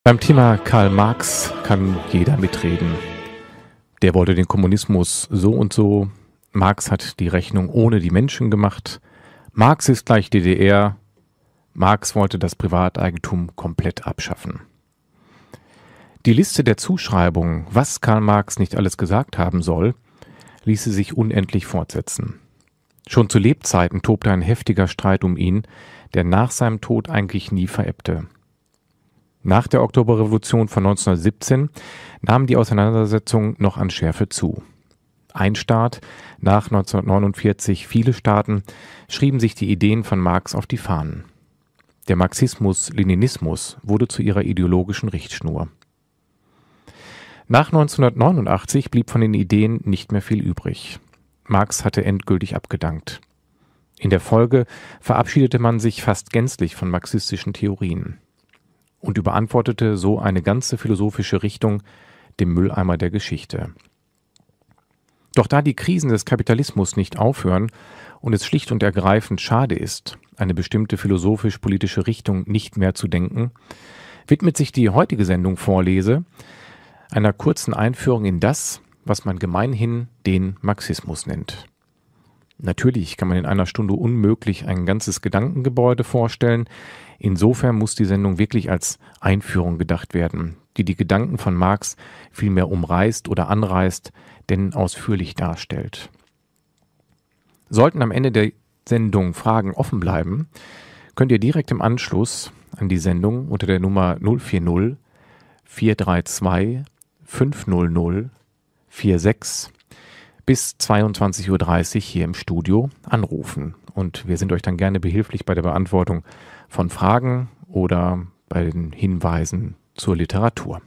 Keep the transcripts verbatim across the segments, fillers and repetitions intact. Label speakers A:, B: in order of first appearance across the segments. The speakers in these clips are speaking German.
A: Beim Thema Karl Marx kann jeder mitreden. Der wollte den Kommunismus so und so. Marx hat die Rechnung ohne die Menschen gemacht. Marx ist gleich D D R. Marx wollte das Privateigentum komplett abschaffen. Die Liste der Zuschreibungen, was Karl Marx nicht alles gesagt haben soll, ließe sich unendlich fortsetzen. Schon zu Lebzeiten tobte ein heftiger Streit um ihn, der nach seinem Tod eigentlich nie verebbte. Nach der Oktoberrevolution von neunzehnhundertsiebzehn nahmen die Auseinandersetzungen noch an Schärfe zu. Ein Staat, nach neunzehnhundertneunundvierzig viele Staaten, schrieben sich die Ideen von Marx auf die Fahnen. Der Marxismus-Leninismus wurde zu ihrer ideologischen Richtschnur. Nach neunzehnhundertneunundachtzig blieb von den Ideen nicht mehr viel übrig. Marx hatte endgültig abgedankt. In der Folge verabschiedete man sich fast gänzlich von marxistischen Theorien und überantwortete so eine ganze philosophische Richtung dem Mülleimer der Geschichte. Doch da die Krisen des Kapitalismus nicht aufhören und es schlicht und ergreifend schade ist, eine bestimmte philosophisch-politische Richtung nicht mehr zu denken, widmet sich die heutige Sendung Vorlese einer kurzen Einführung in das, was man gemeinhin den Marxismus nennt. Natürlich kann man in einer Stunde unmöglich ein ganzes Gedankengebäude vorstellen. Insofern muss die Sendung wirklich als Einführung gedacht werden, die die Gedanken von Marx vielmehr umreißt oder anreißt, denn ausführlich darstellt. Sollten am Ende der Sendung Fragen offen bleiben, könnt ihr direkt im Anschluss an die Sendung unter der Nummer null vier null vier drei zwei fünf null null vier sechs bis zweiundzwanzig Uhr dreißig hier im Studio anrufen. Und wir sind euch dann gerne behilflich bei der Beantwortung von Fragen oder bei den Hinweisen zur Literatur.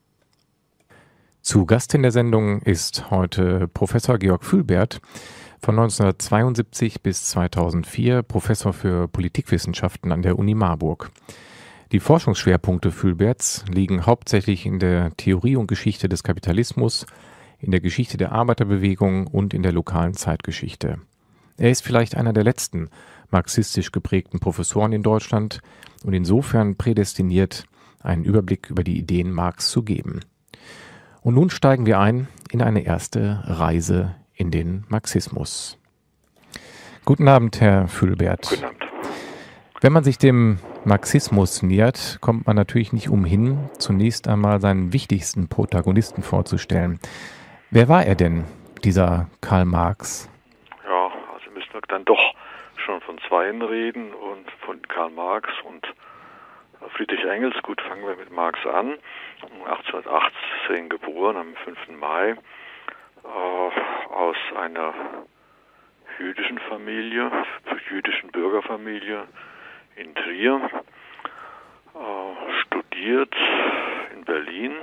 A: Zu Gast in der Sendung ist heute Professor Georg Fülbert, von neunzehnhundertzweiundsiebzig bis zweitausendvier Professor für Politikwissenschaften an der Uni Marburg. Die Forschungsschwerpunkte Fülberts liegen hauptsächlich in der Theorie und Geschichte des Kapitalismus, in der Geschichte der Arbeiterbewegung und in der lokalen Zeitgeschichte. Er ist vielleicht einer der letzten marxistisch geprägten Professoren in Deutschland und insofern prädestiniert, einen Überblick über die Ideen Marx zu geben. Und nun steigen wir ein in eine erste Reise in den Marxismus. Guten Abend, Herr Fülbert.
B: Guten Abend.
A: Wenn man sich dem Marxismus nähert, kommt man natürlich nicht umhin, zunächst einmal seinen wichtigsten Protagonisten vorzustellen. Wer war er denn, dieser Karl Marx?
B: Ja, also müssen wir dann doch schon von zweien reden, und von Karl Marx und Friedrich Engels. Gut, fangen wir mit Marx an. achtzehnhundertachtzehn geboren, am fünften Mai, äh, aus einer jüdischen Familie, jüdischen Bürgerfamilie in Trier, äh, studiert in Berlin,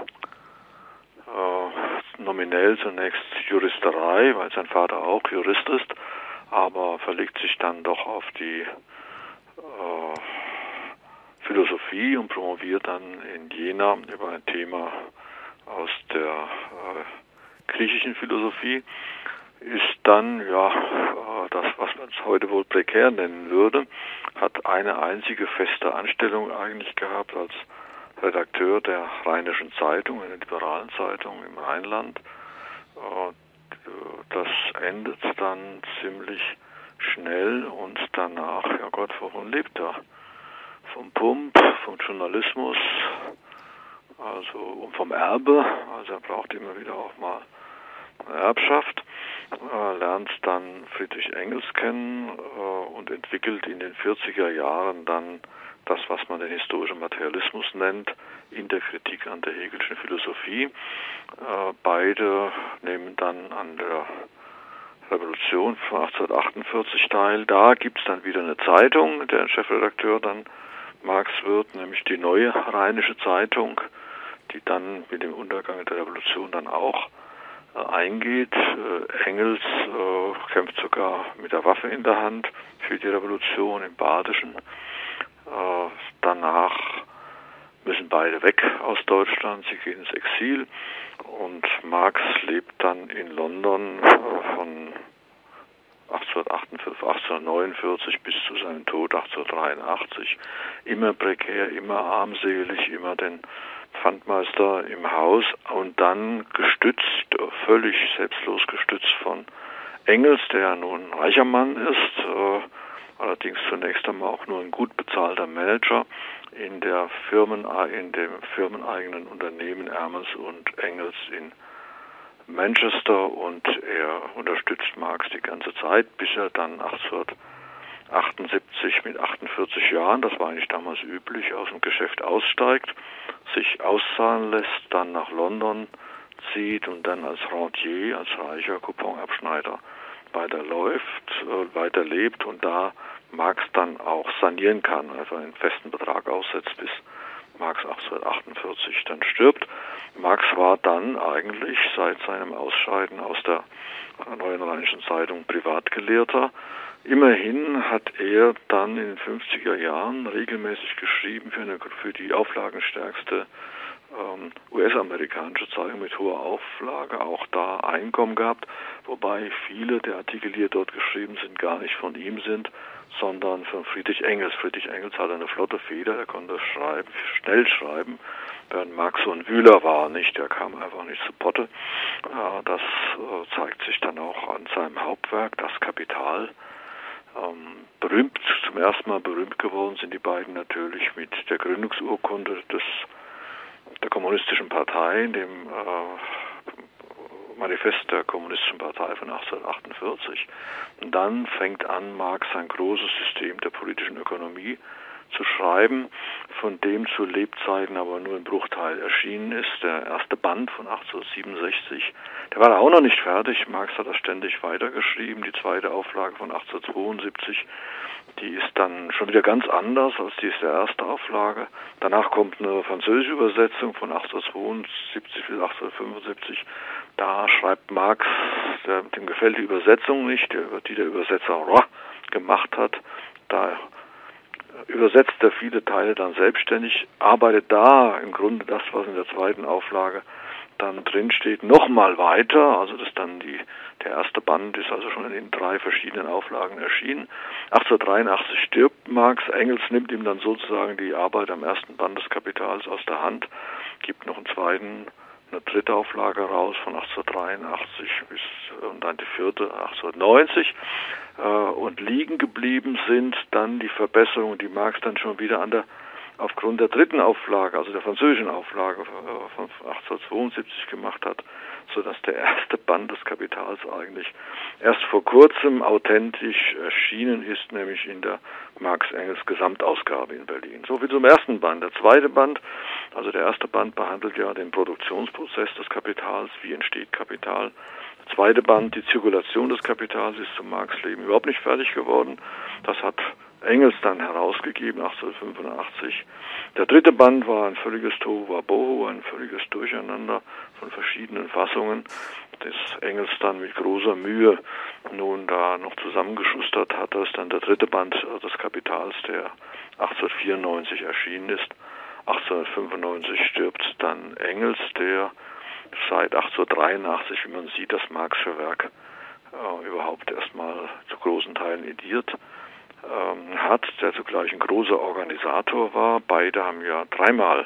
B: äh, nominell zunächst Juristerei, weil sein Vater auch Jurist ist, aber verlegt sich dann doch auf die äh, Philosophie und promoviert dann in Jena über ein Thema aus der äh, griechischen Philosophie. Ist dann, ja, äh, das, was man es heute wohl prekär nennen würde, hat eine einzige feste Anstellung eigentlich gehabt als Redakteur der Rheinischen Zeitung, einer liberalen Zeitung im Rheinland. Äh, das endet dann ziemlich schnell und danach, ja Gott, wovon lebt er? Vom Pump, vom Journalismus, also und vom Erbe, also er braucht immer wieder auch mal eine Erbschaft, äh, lernt dann Friedrich Engels kennen äh, und entwickelt in den vierziger Jahren dann das, was man den historischen Materialismus nennt, in der Kritik an der Hegelschen Philosophie. Äh, beide nehmen dann an der Revolution von achtzehnhundertachtundvierzig teil. Da gibt es dann wieder eine Zeitung, deren Chefredakteur dann Marx wird, nämlich die Neue Rheinische Zeitung, die dann mit dem Untergang der Revolution dann auch äh, eingeht. Äh, Engels äh, kämpft sogar mit der Waffe in der Hand für die Revolution im Badischen. Äh, danach müssen beide weg aus Deutschland, sie gehen ins Exil und Marx lebt dann in London äh, von achtzehnhundertachtundneunundvierzig bis zu seinem Tod achtzehnhundertdreiundachtzig immer prekär, immer armselig, immer den Pfandmeister im Haus und dann gestützt, völlig selbstlos gestützt von Engels, der ja nun ein reicher Mann ist, äh, allerdings zunächst einmal auch nur ein gut bezahlter Manager in der Firmen, in dem firmeneigenen Unternehmen Ermels und Engels in Manchester, und er unterstützt Marx die ganze Zeit, bis er dann achtzehnhundertachtundsiebzig mit achtundvierzig Jahren, das war eigentlich damals üblich, aus dem Geschäft aussteigt, sich auszahlen lässt, dann nach London zieht und dann als Rentier, als reicher Couponabschneider weiterläuft, äh, weiterlebt und da Marx dann auch sanieren kann, also einen festen Betrag aussetzt, bis Marx achtzehnhundertachtundvierzig dann stirbt. Marx war dann eigentlich seit seinem Ausscheiden aus der Neuen Rheinischen Zeitung Privatgelehrter. Immerhin hat er dann in den fünfziger Jahren regelmäßig geschrieben für, eine, für die auflagenstärkste ähm, U S-amerikanische Zeitung mit hoher Auflage, auch da Einkommen gehabt, wobei viele der Artikel, die dort geschrieben sind, gar nicht von ihm sind, sondern von Friedrich Engels. Friedrich Engels hatte eine flotte Feder, der konnte schreiben, schnell schreiben, während Marx so ein Wühler war, nicht, der kam einfach nicht zu Potte. Das zeigt sich dann auch an seinem Hauptwerk, Das Kapital. Berühmt, zum ersten Mal berühmt geworden sind die beiden natürlich mit der Gründungsurkunde des, der Kommunistischen Partei, dem äh, Manifest der Kommunistischen Partei von achtzehnhundertachtundvierzig. Und dann fängt an, Marx ein großes System der politischen Ökonomie zu schreiben, von dem zu Lebzeiten aber nur ein Bruchteil erschienen ist. Der erste Band von achtzehnhundertsiebenundsechzig, der war auch noch nicht fertig. Marx hat das ständig weitergeschrieben. Die zweite Auflage von achtzehnhundertzweiundsiebzig, die ist dann schon wieder ganz anders als die ist der erste Auflage. Danach kommt eine französische Übersetzung von achtzehnhundertzweiundsiebzig bis achtzehnhundertfünfundsiebzig. Da schreibt Marx, der, dem gefällt die Übersetzung nicht, die der Übersetzer Roy gemacht hat. Da übersetzt er viele Teile dann selbstständig, arbeitet da im Grunde das, was in der zweiten Auflage dann drin steht, nochmal weiter. Also das dann die, der erste Band ist also schon in drei verschiedenen Auflagen erschienen. achtzehnhundertdreiundachtzig stirbt Marx, Engels nimmt ihm dann sozusagen die Arbeit am ersten Band des Kapitals aus der Hand, gibt noch einen zweiten, eine dritte Auflage raus von achtzehnhundertdreiundachtzig bis und dann die vierte achtzehnhundertneunzig. Und liegen geblieben sind dann die Verbesserungen, die Marx dann schon wieder an der aufgrund der dritten Auflage, also der französischen Auflage von achtzehnhundertzweiundsiebzig gemacht hat, sodass der erste Band des Kapitals eigentlich erst vor kurzem authentisch erschienen ist, nämlich in der Marx-Engels-Gesamtausgabe in Berlin. So viel zum ersten Band. Der zweite Band, also der erste Band behandelt ja den Produktionsprozess des Kapitals, wie entsteht Kapital. Der zweite Band, die Zirkulation des Kapitals, ist zum Marx-Leben überhaupt nicht fertig geworden. Das hat Engels dann herausgegeben, achtzehnhundertfünfundachtzig. Der dritte Band war ein völliges Tohuwabohu, ein völliges Durcheinander von verschiedenen Fassungen, das Engels dann mit großer Mühe nun da noch zusammengeschustert hat. Das ist dann der dritte Band des Kapitals, der achtzehnhundertvierundneunzig erschienen ist. achtzehnhundertfünfundneunzig stirbt dann Engels, der seit achtzehnhundertdreiundachtzig, wie man sieht, das Marxische Werk äh, überhaupt erstmal zu großen Teilen ediert ähm, hat, der zugleich ein großer Organisator war. Beide haben ja dreimal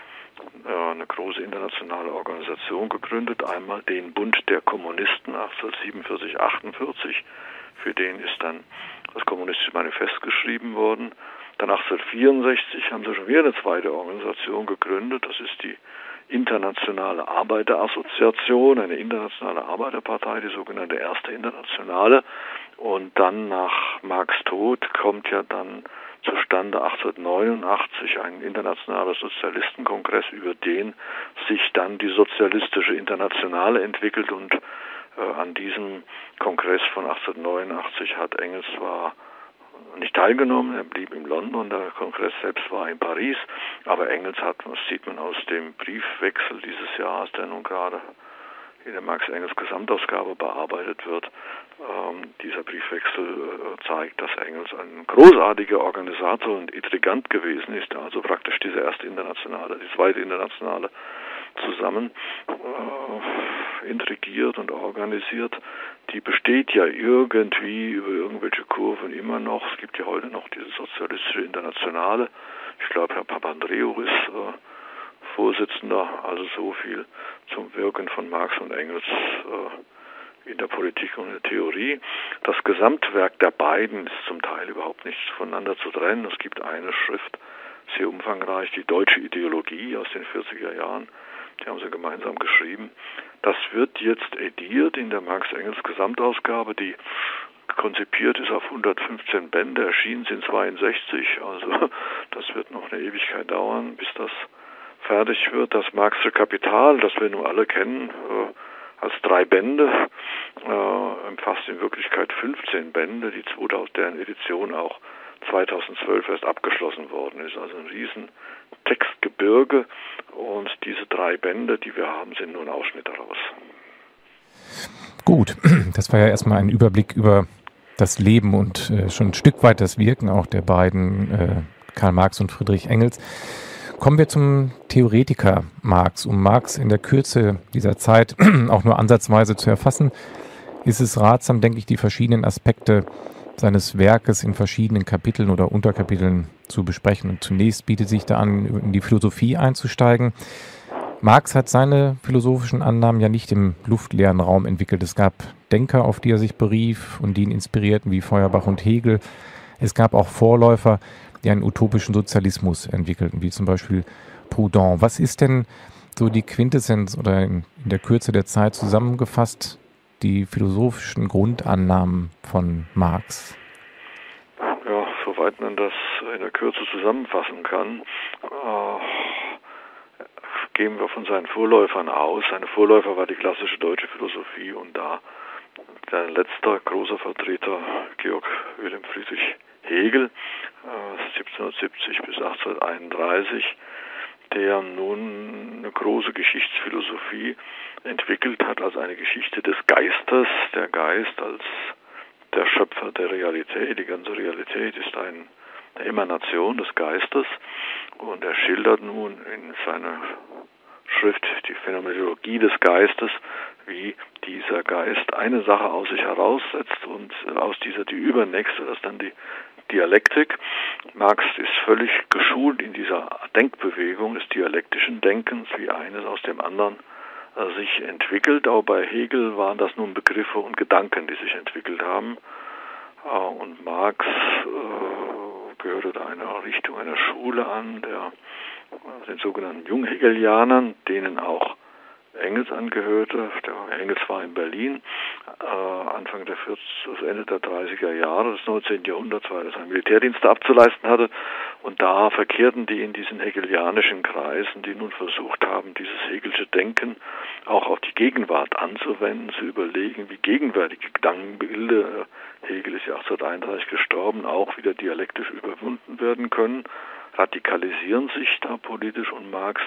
B: äh, eine große internationale Organisation gegründet. Einmal den Bund der Kommunisten achtzehnhundertsiebenundvierzig achtundvierzig, für den ist dann das Kommunistische Manifest geschrieben worden. Dann achtzehnhundertvierundsechzig haben sie schon wieder eine zweite Organisation gegründet, das ist die Internationale Arbeiterassoziation, eine internationale Arbeiterpartei, die sogenannte Erste Internationale. Und dann nach Marx' Tod kommt ja dann zustande achtzehnhundertneunundachtzig ein internationaler Sozialistenkongress, über den sich dann die Sozialistische Internationale entwickelt. Und äh, an diesem Kongress von achtzehnhundertneunundachtzig hat Engels zwar nicht teilgenommen, er blieb in London, der Kongress selbst war in Paris, aber Engels hat, das sieht man aus dem Briefwechsel dieses Jahres, der nun gerade in der Marx-Engels-Gesamtausgabe bearbeitet wird. Ähm, dieser Briefwechsel äh, zeigt, dass Engels ein großartiger Organisator und Intrigant gewesen ist, also praktisch diese erste Internationale, die zweite Internationale zusammen äh, intrigiert und organisiert, die besteht ja irgendwie über irgendwelche Kurven immer noch. Es gibt ja heute noch diese sozialistische Internationale. Ich glaube, Herr Papandreou ist äh, Vorsitzender, also so viel zum Wirken von Marx und Engels äh, in der Politik und in der Theorie. Das Gesamtwerk der beiden ist zum Teil überhaupt nicht voneinander zu trennen. Es gibt eine Schrift, sehr umfangreich, die Deutsche Ideologie aus den vierziger Jahren, die haben sie gemeinsam geschrieben. Das wird jetzt ediert in der Marx-Engels-Gesamtausgabe, die konzipiert ist auf hundertfünfzehn Bände, erschienen sind zweiundsechzig, also das wird noch eine Ewigkeit dauern, bis das fertig wird. Das Marxische Kapital, das wir nun alle kennen, äh, als drei Bände, äh, umfasst in Wirklichkeit fünfzehn Bände, die zweitausend, deren Edition auch zweitausendzwölf erst abgeschlossen worden ist. Also ein riesen Textgebirge, und diese drei Bände, die wir haben, sind nur ein Ausschnitt daraus.
A: Gut, das war ja erstmal ein Überblick über das Leben und äh, schon ein Stück weit das Wirken auch der beiden, äh, Karl Marx und Friedrich Engels. Kommen wir zum Theoretiker Marx. Um Marx in der Kürze dieser Zeit auch nur ansatzweise zu erfassen, ist es ratsam, denke ich, die verschiedenen Aspekte seines Werkes in verschiedenen Kapiteln oder Unterkapiteln zu besprechen. Und zunächst bietet sich da an, in die Philosophie einzusteigen. Marx hat seine philosophischen Annahmen ja nicht im luftleeren Raum entwickelt. Es gab Denker, auf die er sich berief und die ihn inspirierten, wie Feuerbach und Hegel. Es gab auch Vorläufer, die einen utopischen Sozialismus entwickelten, wie zum Beispiel Proudhon. Was ist denn so die Quintessenz oder in der Kürze der Zeit zusammengefasst die philosophischen Grundannahmen von Marx?
B: Ja, soweit man das in der Kürze zusammenfassen kann, äh, gehen wir von seinen Vorläufern aus. Seine Vorläufer war die klassische deutsche Philosophie, und da der letzte große Vertreter, Georg Wilhelm Friedrich Hegel, äh, siebzehnhundertsiebzig bis achtzehnhunderteinunddreißig, der nun eine große Geschichtsphilosophie entwickelt hat, als eine Geschichte des Geistes. Der Geist als der Schöpfer der Realität. Die ganze Realität ist ein, eine Emanation des Geistes, und er schildert nun in seiner Schrift die Phänomenologie des Geistes, wie dieser Geist eine Sache aus sich heraussetzt und aus dieser die übernächste, das ist dann die Dialektik. Marx ist völlig geschult in dieser Denkbewegung des dialektischen Denkens, wie eines aus dem anderen äh, sich entwickelt. Auch bei Hegel waren das nun Begriffe und Gedanken, die sich entwickelt haben. Äh, und Marx äh, gehörte einer Richtung, einer Schule an, der äh, den sogenannten Junghegelianern, denen auch Engels angehörte. Der Engels war in Berlin, äh, Anfang der vierzig, das Ende der dreißiger Jahre des neunzehnten Jahrhunderts, weil er seinen Militärdienst abzuleisten hatte. Und da verkehrten die in diesen hegelianischen Kreisen, die nun versucht haben, dieses Hegelsche Denken auch auf die Gegenwart anzuwenden, zu überlegen, wie gegenwärtige Gedankenbilder, Hegel ist ja achtzehnhunderteinunddreißig gestorben, auch wieder dialektisch überwunden werden können, radikalisieren sich da politisch, und Marx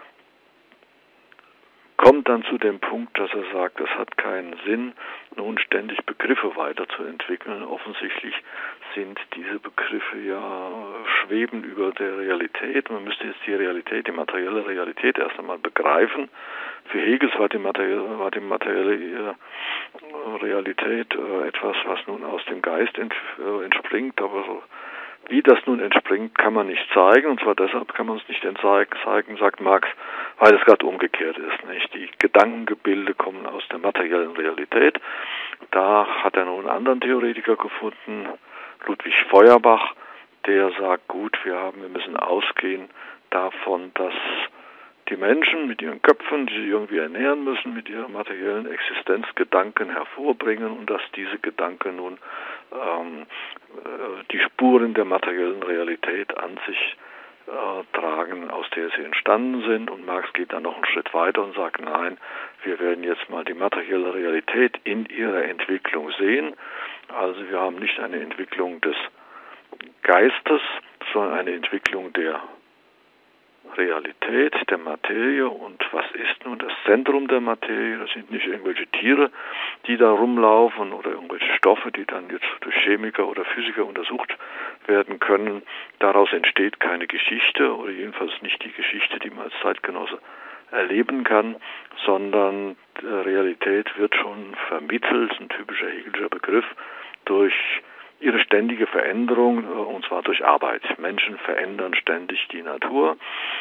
B: kommt dann zu dem Punkt, dass er sagt, es hat keinen Sinn, nun ständig Begriffe weiterzuentwickeln. Offensichtlich sind diese Begriffe ja schweben über der Realität. Man müsste jetzt die Realität, die materielle Realität erst einmal begreifen. Für Hegel war die materielle, war die materielle Realität etwas, was nun aus dem Geist entspringt, aber so wie das nun entspringt, kann man nicht zeigen, und zwar deshalb kann man es nicht zeigen, sagt Marx, weil es gerade umgekehrt ist. Nicht? Die Gedankengebilde kommen aus der materiellen Realität. Da hat er nun einen anderen Theoretiker gefunden, Ludwig Feuerbach, der sagt, gut, wir haben, wir müssen ausgehen davon, dass die Menschen mit ihren Köpfen, die sie irgendwie ernähren müssen, mit ihrer materiellen Existenz Gedanken hervorbringen, und dass diese Gedanken nun ähm, die Spuren der materiellen Realität an sich äh, tragen, aus der sie entstanden sind. Und Marx geht dann noch einen Schritt weiter und sagt, nein, wir werden jetzt mal die materielle Realität in ihrer Entwicklung sehen. Also wir haben nicht eine Entwicklung des Geistes, sondern eine Entwicklung der Realität, der Materie. Und was ist nun das Zentrum der Materie? Das sind nicht irgendwelche Tiere, die da rumlaufen, oder irgendwelche Stoffe, die dann jetzt durch Chemiker oder Physiker untersucht werden können. Daraus entsteht keine Geschichte, oder jedenfalls nicht die Geschichte, die man als Zeitgenosse erleben kann, sondern Realität wird schon vermittelt, ein typischer Hegelscher Begriff, durch ihre ständige Veränderung, und zwar durch Arbeit. Menschen verändern ständig die Natur.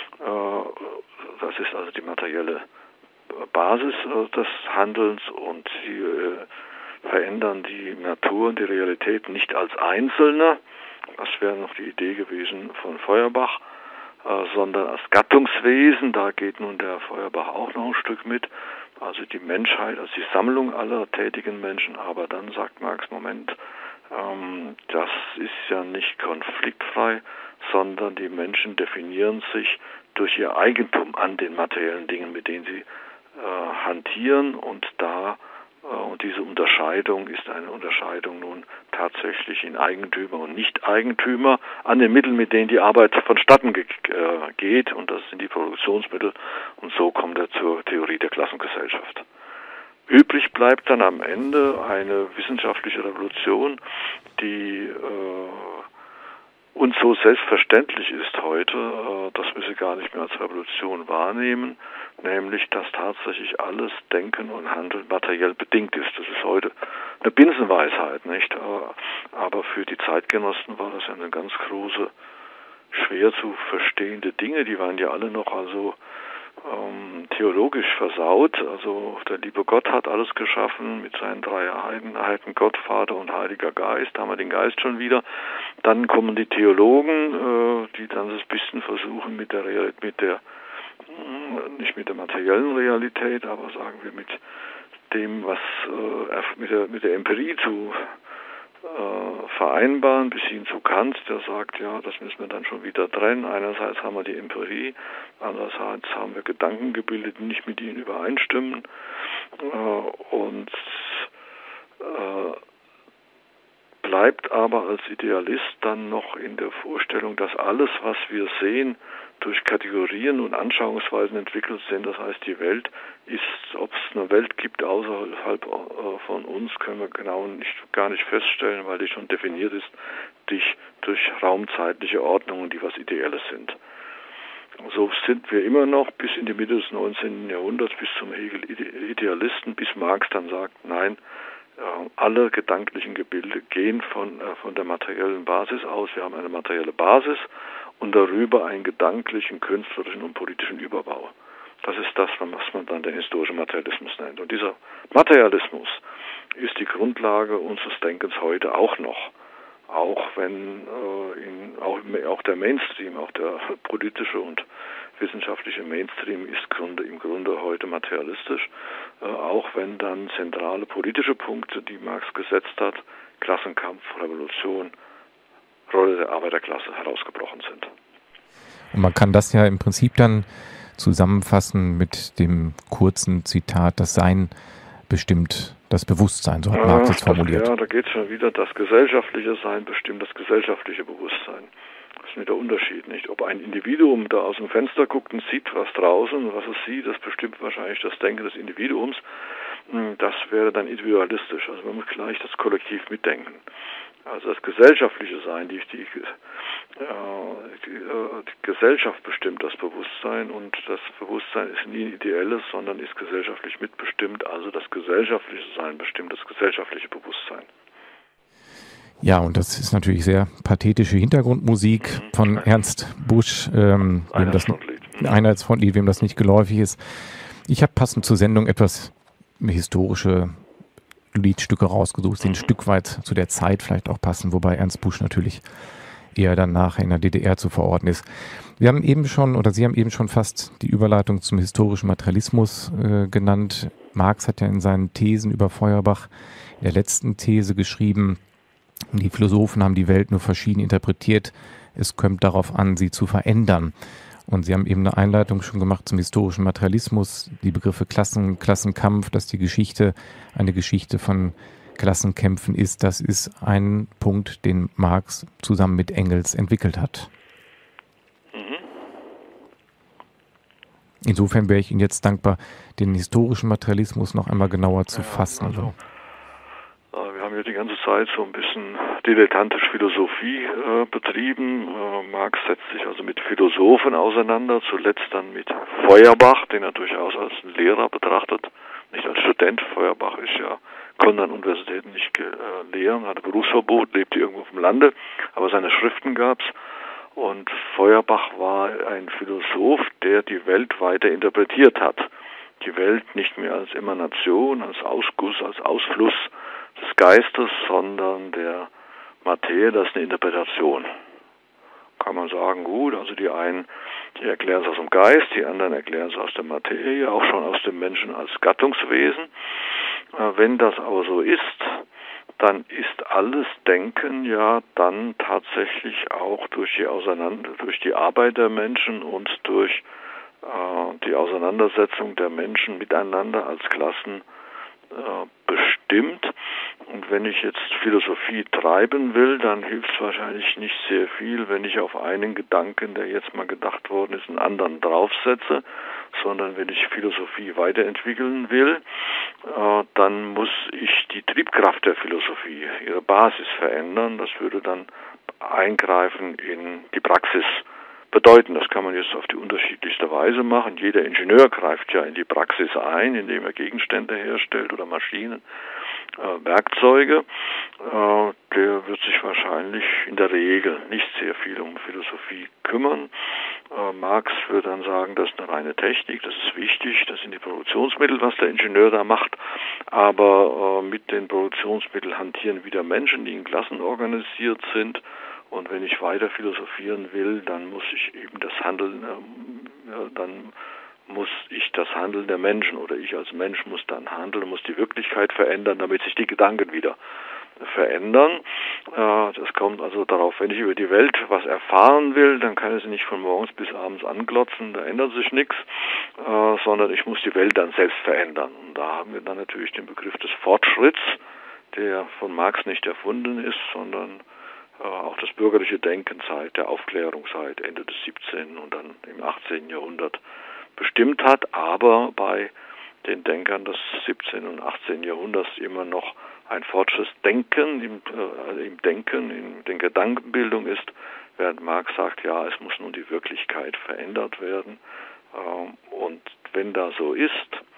B: Das ist also die materielle Basis des Handelns, und sie verändern die Natur und die Realität nicht als Einzelne, das wäre noch die Idee gewesen von Feuerbach, sondern als Gattungswesen. Da geht nun der Feuerbach auch noch ein Stück mit. Also die Menschheit als die Sammlung aller tätigen Menschen. Aber dann sagt Marx, Moment, ähm, das ist ja nicht konfliktfrei, sondern die Menschen definieren sich durch ihr Eigentum an den materiellen Dingen, mit denen sie äh, hantieren. Und da Und diese Unterscheidung ist eine Unterscheidung nun tatsächlich in Eigentümer und Nicht-Eigentümer an den Mitteln, mit denen die Arbeit vonstatten ge- äh, geht. Und das sind die Produktionsmittel. Und so kommt er zur Theorie der Klassengesellschaft. Übrig bleibt dann am Ende eine wissenschaftliche Revolution, die äh, uns so selbstverständlich ist heute, äh, dass wir sie gar nicht mehr als Revolution wahrnehmen, nämlich, dass tatsächlich alles Denken und Handeln materiell bedingt ist. Das ist heute eine Binsenweisheit, nicht? Aber für die Zeitgenossen war das ja eine ganz große, schwer zu verstehende Dinge. Die waren ja alle noch also ähm, theologisch versaut. Also der liebe Gott hat alles geschaffen mit seinen drei Einheiten, Gott, Vater und Heiliger Geist. Da haben wir den Geist schon wieder. Dann kommen die Theologen, äh, die dann das bisschen versuchen mit der Realität, mit der nicht mit der materiellen Realität, aber sagen wir mit dem, was äh, mit der mit der Empirie zu äh, vereinbaren, bis hin zu Kant, der sagt, ja, das müssen wir dann schon wieder trennen. Einerseits haben wir die Empirie, andererseits haben wir Gedanken gebildet, die nicht mit ihnen übereinstimmen. Äh, und äh, bleibt aber als Idealist dann noch in der Vorstellung, dass alles, was wir sehen, durch Kategorien und Anschauungsweisen entwickelt sind. Das heißt, die Welt ist, ob es eine Welt gibt außerhalb von uns, können wir genau nicht, gar nicht feststellen, weil die schon definiert ist durch, durch raumzeitliche Ordnungen, die was Ideelles sind. So sind wir immer noch bis in die Mitte des neunzehnten Jahrhunderts, bis zum Hegel Idealisten, bis Marx dann sagt, nein, alle gedanklichen Gebilde gehen von, von der materiellen Basis aus. Wir haben eine materielle Basis und darüber einen gedanklichen, künstlerischen und politischen Überbau. Das ist das, was man dann den historischen Materialismus nennt. Und dieser Materialismus ist die Grundlage unseres Denkens heute auch noch. Auch wenn äh, in, auch, auch der Mainstream, auch der politische und wissenschaftliche Mainstream ist Grunde, im Grunde heute materialistisch, äh, auch wenn dann zentrale politische Punkte, die Marx gesetzt hat, Klassenkampf, Revolution, Rolle der Arbeiterklasse herausgebrochen sind.
A: Und man kann das ja im Prinzip dann zusammenfassen mit dem kurzen Zitat, das Sein bestimmt das Bewusstsein, so hat ja, Marx es formuliert.
B: Das, ja, da geht es schon wieder, das gesellschaftliche Sein bestimmt das gesellschaftliche Bewusstsein. Das ist nicht der Unterschied, nicht? Ob ein Individuum da aus dem Fenster guckt und sieht was draußen und was es sieht, das bestimmt wahrscheinlich das Denken des Individuums. Das wäre dann individualistisch. Also man muss gleich das Kollektiv mitdenken. Also das gesellschaftliche Sein, die, die, äh, die, äh, die Gesellschaft bestimmt das Bewusstsein, und das Bewusstsein ist nie ein ideelles, sondern ist gesellschaftlich mitbestimmt. Also das gesellschaftliche Sein bestimmt das gesellschaftliche Bewusstsein.
A: Ja, und das ist natürlich sehr pathetische Hintergrundmusik von Ernst Busch, ähm, wem das, Einheitsfrontlied, wem das nicht geläufig ist. Ich habe passend zur Sendung etwas historische Liedstücke rausgesucht, die ein Stück weit zu der Zeit vielleicht auch passen, wobei Ernst Busch natürlich eher dann nachher in der D D R zu verorten ist. Wir haben eben schon, oder Sie haben eben schon fast die Überleitung zum historischen Materialismus äh, genannt. Marx hat ja in seinen Thesen über Feuerbach in der letzten These geschrieben, die Philosophen haben die Welt nur verschieden interpretiert, es kommt darauf an, sie zu verändern. Und Sie haben eben eine Einleitung schon gemacht zum historischen Materialismus, die Begriffe Klassen, Klassenkampf, dass die Geschichte eine Geschichte von Klassenkämpfen ist. Das ist ein Punkt, den Marx zusammen mit Engels entwickelt hat. Insofern wäre ich Ihnen jetzt dankbar, den historischen Materialismus noch einmal genauer zu fassen.
B: Also, wir haben wird die ganze Zeit so ein bisschen dilettantisch Philosophie äh, betrieben. Äh, Marx setzt sich also mit Philosophen auseinander, zuletzt dann mit Feuerbach, den er durchaus als Lehrer betrachtet, nicht als Student. Feuerbach ist ja, konnte an Universitäten nicht äh, lehren, hatte Berufsverbot, lebte irgendwo auf dem Lande, aber seine Schriften gab's. Und Feuerbach war ein Philosoph, der die Welt weiter interpretiert hat. Die Welt nicht mehr als Emanation, als Ausguss, als Ausfluss des Geistes, sondern der Materie, das ist eine Interpretation. Kann man sagen, gut, also die einen, die erklären es aus dem Geist, die anderen erklären es aus der Materie, auch schon aus dem Menschen als Gattungswesen. Wenn das aber so ist, dann ist alles Denken ja dann tatsächlich auch durch die Auseinander, durch die Arbeit der Menschen und durch äh, die Auseinandersetzung der Menschen miteinander als Klassen äh, bestimmt. Und wenn ich jetzt Philosophie treiben will, dann hilft es wahrscheinlich nicht sehr viel, wenn ich auf einen Gedanken, der jetzt mal gedacht worden ist, einen anderen draufsetze, sondern wenn ich Philosophie weiterentwickeln will, äh, dann muss ich die Triebkraft der Philosophie, ihre Basis verändern. Das würde dann eingreifen in die Praxis bedeuten. Das kann man jetzt auf die unterschiedlichste Weise machen. Jeder Ingenieur greift ja in die Praxis ein, indem er Gegenstände herstellt oder Maschinen, äh, Werkzeuge. Äh, der wird sich wahrscheinlich in der Regel nicht sehr viel um Philosophie kümmern. Äh, Marx würde dann sagen, das ist eine reine Technik, das ist wichtig, das sind die Produktionsmittel, was der Ingenieur da macht. Aber äh, mit den Produktionsmitteln hantieren wieder Menschen, die in Klassen organisiert sind. Und wenn ich weiter philosophieren will, dann muss ich eben das Handeln, äh, ja, dann muss ich das Handeln der Menschen oder ich als Mensch muss dann handeln, muss die Wirklichkeit verändern, damit sich die Gedanken wieder verändern. Äh, das kommt also darauf, wenn ich über die Welt was erfahren will, dann kann ich sie nicht von morgens bis abends anglotzen, da ändert sich nichts, äh, sondern ich muss die Welt dann selbst verändern. Und da haben wir dann natürlich den Begriff des Fortschritts, der von Marx nicht erfunden ist, sondern auch das bürgerliche Denken seit der Aufklärungszeit Ende des siebzehnten und dann im achtzehnten Jahrhundert bestimmt hat, aber bei den Denkern des siebzehnten und achtzehnten Jahrhunderts immer noch ein Fortschrittsdenken im, äh, im Denken, in der Gedankenbildung ist, während Marx sagt, ja, es muss nun die Wirklichkeit verändert werden. Ähm, und wenn da so ist,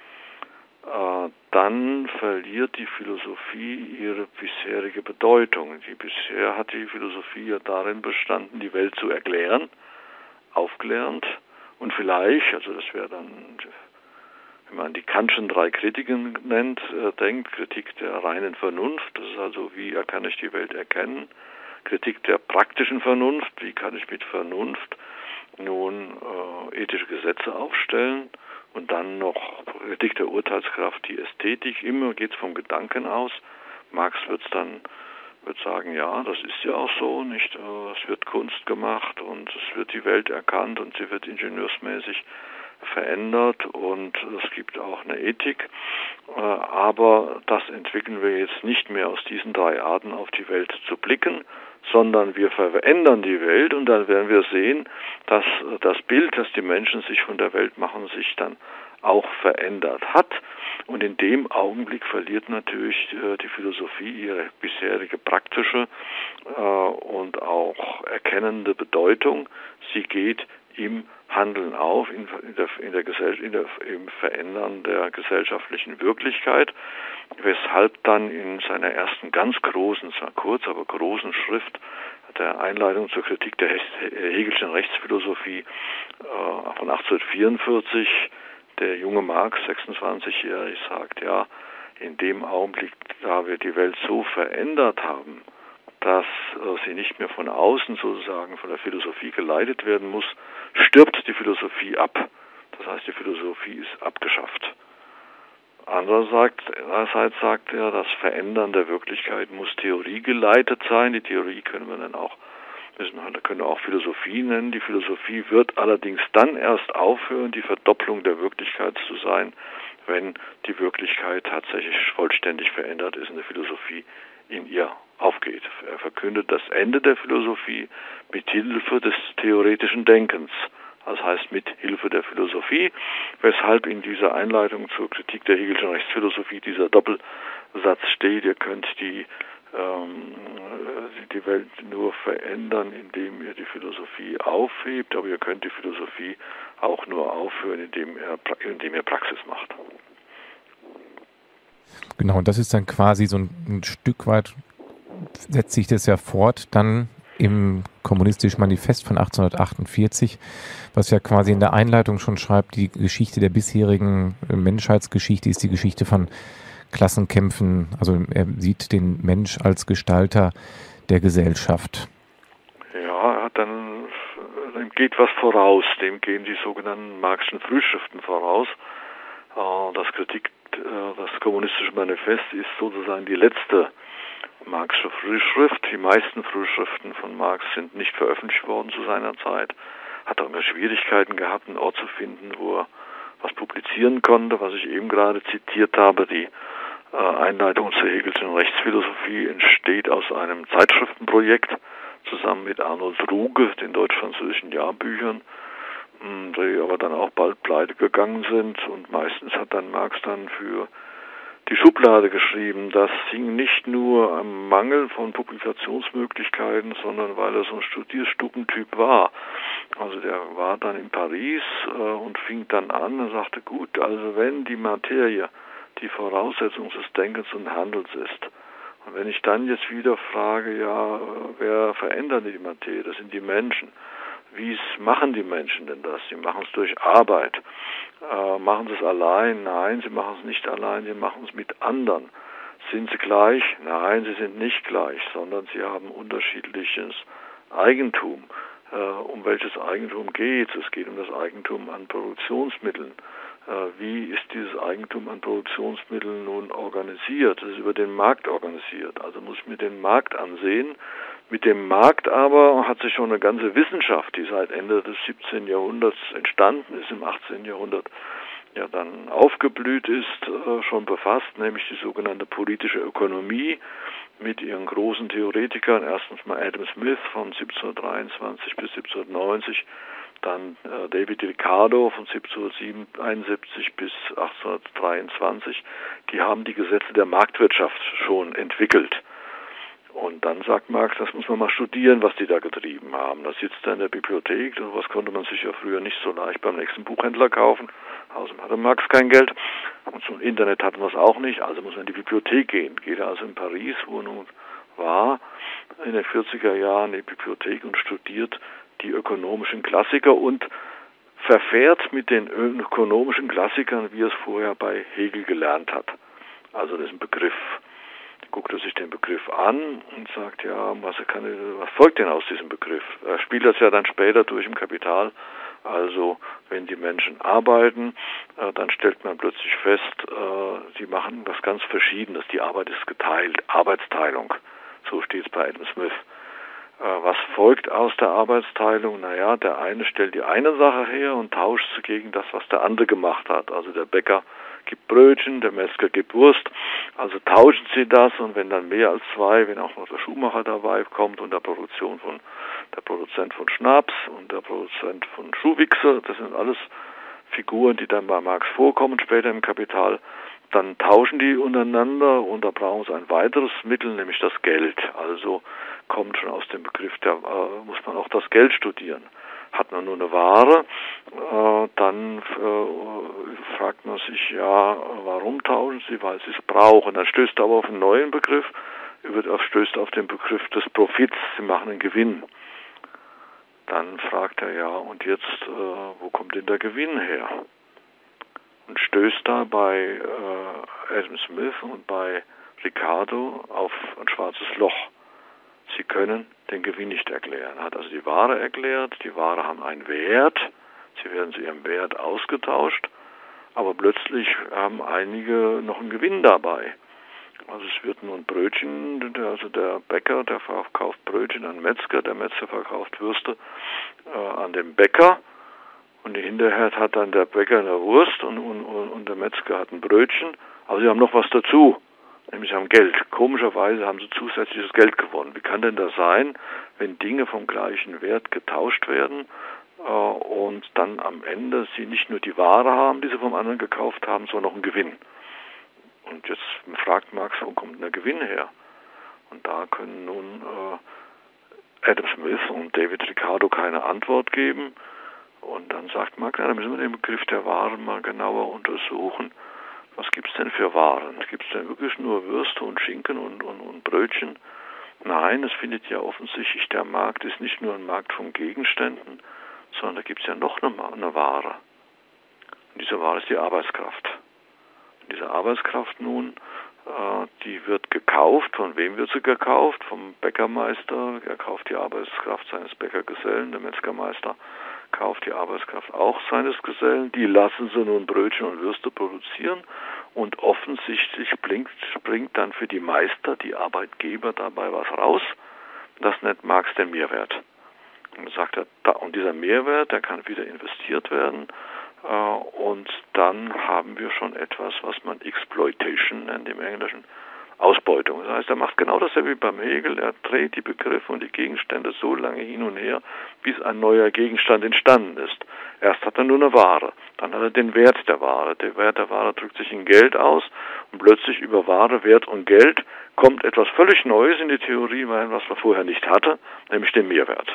B: dann verliert die Philosophie ihre bisherige Bedeutung. Die bisher hat die Philosophie ja darin bestanden, die Welt zu erklären, aufklärend und vielleicht, also das wäre dann, wenn man die Kantschen drei Kritiken nennt, äh, denkt, Kritik der reinen Vernunft, das ist also, wie kann ich die Welt erkennen, Kritik der praktischen Vernunft, wie kann ich mit Vernunft nun äh, ethische Gesetze aufstellen, und dann noch Kritik der Urteilskraft, die Ästhetik, immer geht es vom Gedanken aus. Marx wird dann wird sagen, ja, das ist ja auch so, nicht? Es wird Kunst gemacht und es wird die Welt erkannt und sie wird ingenieursmäßig verändert und es gibt auch eine Ethik. Aber das entwickeln wir jetzt nicht mehr aus diesen drei Arten auf die Welt zu blicken, sondern wir verändern die Welt und dann werden wir sehen, dass das Bild, das die Menschen sich von der Welt machen, sich dann auch verändert hat. Und in dem Augenblick verliert natürlich äh, die Philosophie ihre bisherige praktische äh, und auch erkennende Bedeutung. Sie geht im Handeln auf, in, in der, in der Gesell- in der, im Verändern der gesellschaftlichen Wirklichkeit, weshalb dann in seiner ersten ganz großen, zwar kurz, aber großen Schrift der Einleitung zur Kritik der Hegelschen Rechtsphilosophie äh, von achtzehnhundertvierundvierzig der junge Marx, sechsundzwanzigjährig, sagt, ja, in dem Augenblick, da wir die Welt so verändert haben, dass äh, sie nicht mehr von außen sozusagen von der Philosophie geleitet werden muss, stirbt die Philosophie ab. Das heißt, die Philosophie ist abgeschafft. Andererseits sagt er, das Verändern der Wirklichkeit muss theoriegeleitet sein. Die Theorie können wir dann auch, müssen wir können auch Philosophie nennen. Die Philosophie wird allerdings dann erst aufhören, die Verdopplung der Wirklichkeit zu sein, wenn die Wirklichkeit tatsächlich vollständig verändert ist und die Philosophie in ihr aufgeht. Er verkündet das Ende der Philosophie mit Hilfe des theoretischen Denkens. Das heißt mit Hilfe der Philosophie, weshalb in dieser Einleitung zur Kritik der Hegelschen Rechtsphilosophie dieser Doppelsatz steht, ihr könnt die ähm, die Welt nur verändern, indem ihr die Philosophie aufhebt, aber ihr könnt die Philosophie auch nur aufhören, indem ihr, indem ihr Praxis macht.
A: Genau, und das ist dann quasi so ein, ein Stück weit, setzt sich das ja fort, dann im Kommunistischen Manifest von achtzehnhundertachtundvierzig, was ja quasi in der Einleitung schon schreibt, die Geschichte der bisherigen Menschheitsgeschichte ist die Geschichte von Klassenkämpfen. Also er sieht den Mensch als Gestalter der Gesellschaft.
B: Ja, er hat dann, dem geht was voraus, dem gehen die sogenannten Marxischen Frühschriften voraus. Das Kritik, das Kommunistische Manifest ist sozusagen die letzte Marxische Frühschrift. Die meisten Frühschriften von Marx sind nicht veröffentlicht worden zu seiner Zeit. Hat auch immer Schwierigkeiten gehabt, einen Ort zu finden, wo er was publizieren konnte. Was ich eben gerade zitiert habe, die äh, Einleitung zur Hegelschen Rechtsphilosophie entsteht aus einem Zeitschriftenprojekt zusammen mit Arnold Ruge, den deutsch-französischen Jahrbüchern, die aber dann auch bald pleite gegangen sind. Und meistens hat dann Marx dann für die Schublade geschrieben. Das hing nicht nur am Mangel von Publikationsmöglichkeiten, sondern weil er so ein Studierstuppentyp war. Also der war dann in Paris äh, und fing dann an und sagte, gut, also wenn die Materie die Voraussetzung des Denkens und Handelns ist, und wenn ich dann jetzt wieder frage, ja, wer verändert die Materie? Das sind die Menschen. Wie machen die Menschen denn das? Sie machen es durch Arbeit. Äh, machen sie es allein? Nein, sie machen es nicht allein, sie machen es mit anderen. Sind sie gleich? Nein, sie sind nicht gleich, sondern sie haben unterschiedliches Eigentum. Äh, um welches Eigentum geht es? Es geht um das Eigentum an Produktionsmitteln. Äh, wie ist dieses Eigentum an Produktionsmitteln nun organisiert? Es ist über den Markt organisiert. Also muss ich mir den Markt ansehen. Mit dem Markt aber hat sich schon eine ganze Wissenschaft, die seit Ende des siebzehnten Jahrhunderts entstanden ist, im achtzehnten Jahrhundert ja dann aufgeblüht ist, äh, schon befasst, nämlich die sogenannte politische Ökonomie mit ihren großen Theoretikern, erstens mal Adam Smith von siebzehnhundertdreiundzwanzig bis siebzehnhundertneunzig, dann äh, David Ricardo von siebzehnhunderteinundsiebzig bis achtzehnhundertdreiundzwanzig, die haben die Gesetze der Marktwirtschaft schon entwickelt. Und dann sagt Marx, das muss man mal studieren, was die da getrieben haben. Da sitzt er in der Bibliothek, und was konnte man sich ja früher nicht so leicht beim nächsten Buchhändler kaufen. Außerdem hatte Marx kein Geld. Und zum Internet hatten wir es auch nicht, also muss man in die Bibliothek gehen. Geht er also in Paris, wo er nun war, in den vierziger Jahren in die Bibliothek und studiert die ökonomischen Klassiker und verfährt mit den ökonomischen Klassikern, wie er es vorher bei Hegel gelernt hat. Also das ist ein Begriff. Guckt er sich den Begriff an und sagt, ja, was, kann, was folgt denn aus diesem Begriff? Er spielt das ja dann später durch im Kapital. Also wenn die Menschen arbeiten, äh, dann stellt man plötzlich fest, äh, sie machen was ganz Verschiedenes. Die Arbeit ist geteilt, Arbeitsteilung. So steht es bei Adam Smith. Äh, was folgt aus der Arbeitsteilung? Naja, der eine stellt die eine Sache her und tauscht sie gegen das, was der andere gemacht hat. Also der Bäcker gibt Brötchen, der Metzger gibt Wurst, also tauschen sie das, und wenn dann mehr als zwei, wenn auch noch der Schuhmacher dabei kommt und der Produktion von der Produzent von Schnaps und der Produzent von Schuhwichse, das sind alles Figuren, die dann bei Marx vorkommen, später im Kapital, dann tauschen die untereinander, und da brauchen sie ein weiteres Mittel, nämlich das Geld. Also kommt schon aus dem Begriff, da äh, muss man auch das Geld studieren. Hat man nur eine Ware, äh, dann äh, fragt man sich, ja, warum tauschen sie? Weil sie es brauchen. Dann stößt er aber auf einen neuen Begriff, über, stößt auf den Begriff des Profits, sie machen einen Gewinn. Dann fragt er, ja, und jetzt, äh, wo kommt denn der Gewinn her? Und stößt da bei äh, Adam Smith und bei Ricardo auf ein schwarzes Loch. Sie können den Gewinn nicht erklären. Er hat also die Ware erklärt, die Ware haben einen Wert, sie werden zu ihrem Wert ausgetauscht, aber plötzlich haben einige noch einen Gewinn dabei. Also es wird nun Brötchen, also der Bäcker, der verkauft Brötchen an den Metzger, der Metzger verkauft Würste äh, an den Bäcker, und hinterher hat dann der Bäcker eine Wurst und, und, und der Metzger hat ein Brötchen, aber sie haben noch was dazu. Nämlich haben Geld. Komischerweise haben sie zusätzliches Geld gewonnen. Wie kann denn das sein, wenn Dinge vom gleichen Wert getauscht werden äh, und dann am Ende sie nicht nur die Ware haben, die sie vom anderen gekauft haben, sondern noch einen Gewinn? Und jetzt fragt Marx, wo kommt denn der Gewinn her? Und da können nun äh, Adam Smith und David Ricardo keine Antwort geben. Und dann sagt Marx, ja, da müssen wir den Begriff der Waren mal genauer untersuchen. Was gibt es denn für Waren? Gibt es denn wirklich nur Würste und Schinken und, und, und Brötchen? Nein, es findet ja offensichtlich, der Markt ist nicht nur ein Markt von Gegenständen, sondern da gibt es ja noch eine, eine Ware. Und diese Ware ist die Arbeitskraft. Und diese Arbeitskraft nun, äh, die wird gekauft. Von wem wird sie gekauft? Vom Bäckermeister. Er kauft die Arbeitskraft seines Bäckergesellen. Der Metzgermeister kauft die Arbeitskraft auch seines Gesellen. Die lassen sie nun Brötchen und Würste produzieren. Und offensichtlich bringt, bringt dann für die Meister, die Arbeitgeber dabei was raus. Das nennt Marx den Mehrwert. Und sagt er, da, und dieser Mehrwert, der kann wieder investiert werden. Äh, und dann haben wir schon etwas, was man Exploitation nennt im Englischen, Ausbeutung. Das heißt, er macht genau dasselbe wie beim Hegel. Er dreht die Begriffe und die Gegenstände so lange hin und her, bis ein neuer Gegenstand entstanden ist. Erst hat er nur eine Ware, dann hat er den Wert der Ware. Der Wert der Ware drückt sich in Geld aus und plötzlich über Ware, Wert und Geld kommt etwas völlig Neues in die Theorie rein, was man vorher nicht hatte, nämlich den Mehrwert.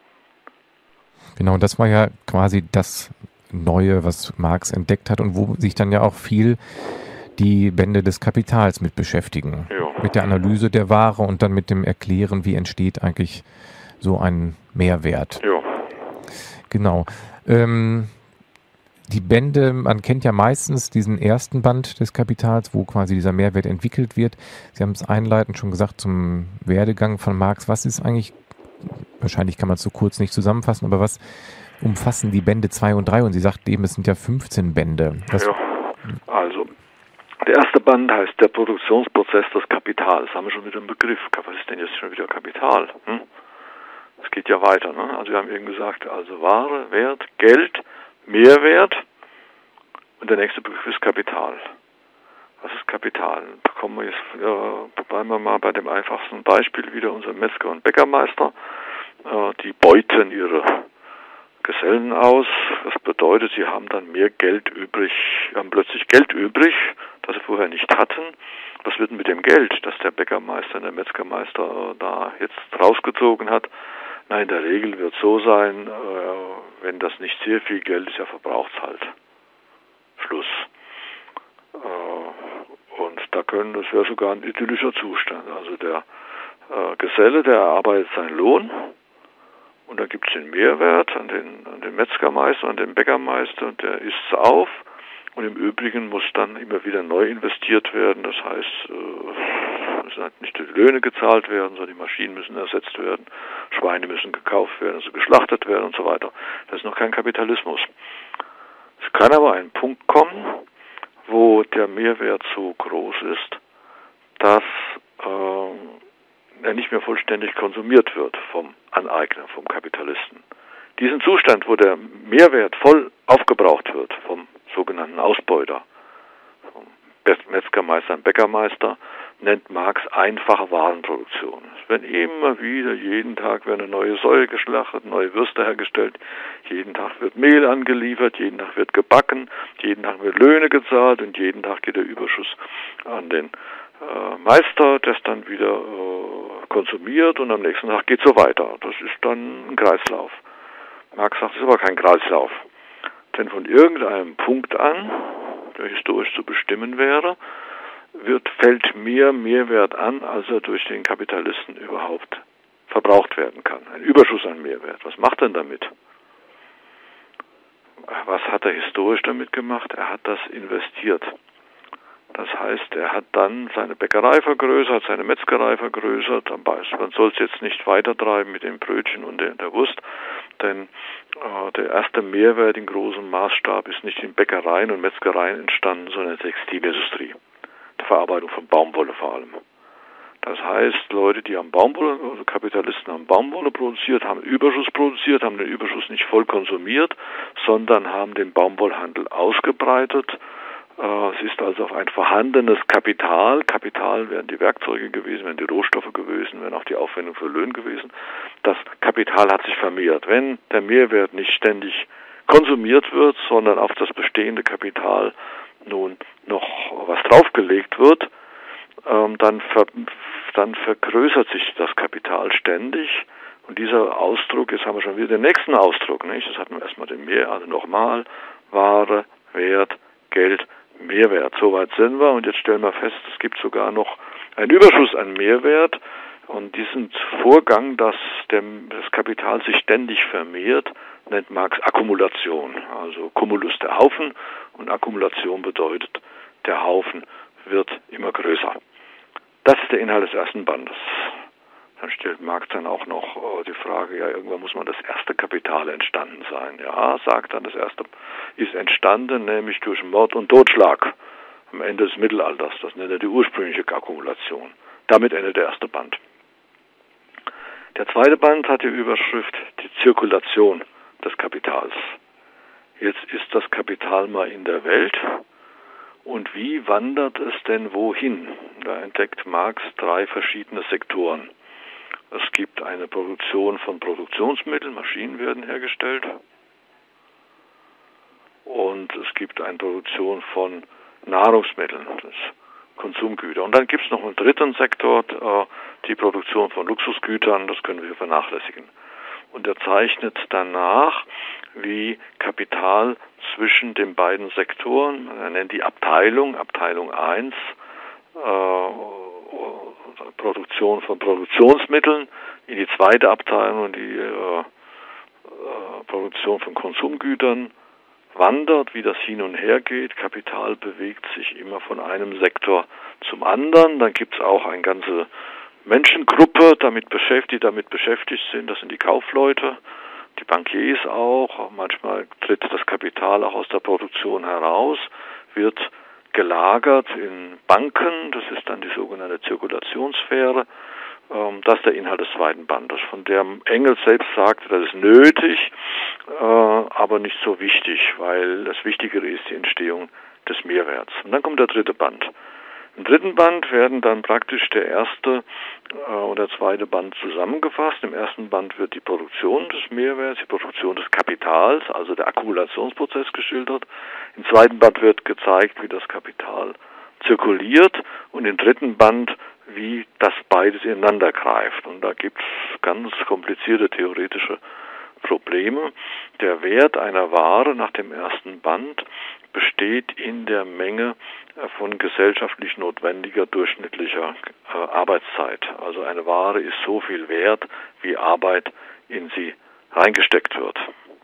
A: Genau, das war ja quasi das Neue, was Marx entdeckt hat und wo sich dann ja auch viel die Bände des Kapitals mit beschäftigen.
B: Ja.
A: Mit der Analyse der Ware und dann mit dem Erklären, wie entsteht eigentlich so ein Mehrwert.
B: Ja.
A: Genau. Ähm, die Bände, man kennt ja meistens diesen ersten Band des Kapitals, wo quasi dieser Mehrwert entwickelt wird. Sie haben es einleitend schon gesagt zum Werdegang von Marx. Was ist eigentlich, wahrscheinlich kann man es so kurz nicht zusammenfassen, aber was umfassen die Bände zwei und drei? Und Sie sagten eben, es sind ja fünfzehn Bände. Was
B: ja, also der erste Band heißt der Produktionsprozess des Kapitals. Haben wir schon wieder einen Begriff. Was ist denn jetzt schon wieder Kapital? Hm? Das geht ja weiter. Ne? Also wir haben eben gesagt, also Ware, Wert, Geld, Mehrwert und der nächste Begriff ist Kapital. Was ist Kapital? Da kommen wir jetzt, äh, bleiben wir mal bei dem einfachsten Beispiel wieder, unser Metzger und Bäckermeister. Äh, die beuten ihre Gesellen aus. Das bedeutet, sie haben dann mehr Geld übrig, haben plötzlich Geld übrig, das sie vorher nicht hatten. Was wird denn mit dem Geld, das der Bäckermeister und der Metzgermeister da jetzt rausgezogen hat? Na, in der Regel wird es so sein, äh, wenn das nicht sehr viel Geld ist, ja verbraucht es halt. Schluss. Äh, und da können, das wäre sogar ein idyllischer Zustand. Also der äh, Geselle, der erarbeitet seinen Lohn. Und da gibt es den Mehrwert an den, an den Metzgermeister, an den Bäckermeister, und der isst es auf. Und im Übrigen muss dann immer wieder neu investiert werden. Das heißt, äh, es sind nicht die Löhne gezahlt werden, sondern die Maschinen müssen ersetzt werden, Schweine müssen gekauft werden, also geschlachtet werden und so weiter. Das ist noch kein Kapitalismus. Es kann aber ein Punkt kommen, wo der Mehrwert so groß ist, dass äh, er nicht mehr vollständig konsumiert wird vom Aneigner, vom Kapitalisten. Diesen Zustand, wo der Mehrwert voll aufgebraucht wird vom sogenannten Ausbeuter, vom Metzgermeister und Bäckermeister, nennt Marx einfache Warenproduktion. Es werden immer wieder, jeden Tag wird eine neue Säue geschlachtet, neue Würste hergestellt, jeden Tag wird Mehl angeliefert, jeden Tag wird gebacken, jeden Tag wird Löhne gezahlt und jeden Tag geht der Überschuss an den äh, Meister, der es dann wieder äh, konsumiert, und am nächsten Tag geht es so weiter. Das ist dann ein Kreislauf. Marx sagt, es ist aber kein Kreislauf. Denn von irgendeinem Punkt an, der historisch zu bestimmen wäre, wird, fällt mehr Mehrwert an, als er durch den Kapitalisten überhaupt verbraucht werden kann. Ein Überschuss an Mehrwert. Was macht er denn damit? Was hat er historisch damit gemacht? Er hat das investiert. Das heißt, er hat dann seine Bäckerei vergrößert, seine Metzgerei vergrößert. Man soll es jetzt nicht weitertreiben mit den Brötchen und der, der Wurst, denn äh, der erste Mehrwert in großem Maßstab ist nicht in Bäckereien und Metzgereien entstanden, sondern in der Textilindustrie, der Verarbeitung von Baumwolle vor allem. Das heißt, Leute, die haben Baumwolle, also Kapitalisten haben Baumwolle produziert, haben Überschuss produziert, haben den Überschuss nicht voll konsumiert, sondern haben den Baumwollhandel ausgebreitet. Es ist also auf ein vorhandenes Kapital, Kapital wären die Werkzeuge gewesen, wären die Rohstoffe gewesen, wären auch die Aufwendung für Löhne gewesen. Das Kapital hat sich vermehrt. Wenn der Mehrwert nicht ständig konsumiert wird, sondern auf das bestehende Kapital nun noch was draufgelegt wird, ähm, dann ver dann vergrößert sich das Kapital ständig. Und dieser Ausdruck, jetzt haben wir schon wieder den nächsten Ausdruck, nicht? Das hatten wir erstmal den Mehr, also nochmal, Ware, Wert, Geld, Mehrwert. Soweit sind wir und jetzt stellen wir fest, es gibt sogar noch einen Überschuss an Mehrwert. Und diesen Vorgang, dass der, das Kapital sich ständig vermehrt, nennt Marx Akkumulation. Also Cumulus der Haufen und Akkumulation bedeutet, der Haufen wird immer größer. Das ist der Inhalt des ersten Bandes. Dann stellt Marx dann auch noch äh, die Frage, ja, irgendwann muss man das erste Kapital entstanden sein. Ja, sagt dann, das erste ist entstanden, nämlich durch Mord und Totschlag am Ende des Mittelalters. Das nennt er die ursprüngliche Akkumulation. Damit endet der erste Band. Der zweite Band hat die Überschrift die Zirkulation des Kapitals. Jetzt ist das Kapital mal in der Welt. Und wie wandert es denn wohin? Da entdeckt Marx drei verschiedene Sektoren. Es gibt eine Produktion von Produktionsmitteln, Maschinen werden hergestellt. Und es gibt eine Produktion von Nahrungsmitteln, das Konsumgüter. Und dann gibt es noch einen dritten Sektor, die Produktion von Luxusgütern, das können wir vernachlässigen. Und er zeichnet danach, wie Kapital zwischen den beiden Sektoren, er nennt die Abteilung, Abteilung eins, äh, Produktion von Produktionsmitteln, in die zweite Abteilung, die äh, äh, Produktion von Konsumgütern, wandert, wie das hin und her geht. Kapital bewegt sich immer von einem Sektor zum anderen. Dann gibt es auch eine ganze Menschengruppe, damit beschäftigt, die damit beschäftigt sind. Das sind die Kaufleute, die Bankiers auch. Manchmal tritt das Kapital auch aus der Produktion heraus, wird gelagert in Banken. Das ist dann die sogenannte Zirkulationssphäre. Das ist der Inhalt des zweiten Bandes, von dem Engels selbst sagte, das ist nötig, aber nicht so wichtig, weil das Wichtigere ist die Entstehung des Mehrwerts. Und dann kommt der dritte Band. Im dritten Band werden dann praktisch der erste und der zweite Band zusammengefasst. Im ersten Band wird die Produktion des Mehrwerts, die Produktion des Kapitals, also der Akkumulationsprozess geschildert. Im zweiten Band wird gezeigt, wie das Kapital zirkuliert und im dritten Band wie das beides ineinander greift. Und da gibt es ganz komplizierte theoretische Probleme. Der Wert einer Ware nach dem ersten Band besteht in der Menge von gesellschaftlich notwendiger durchschnittlicher äh, Arbeitszeit. Also eine Ware ist so viel wert, wie Arbeit in sie reingesteckt wird.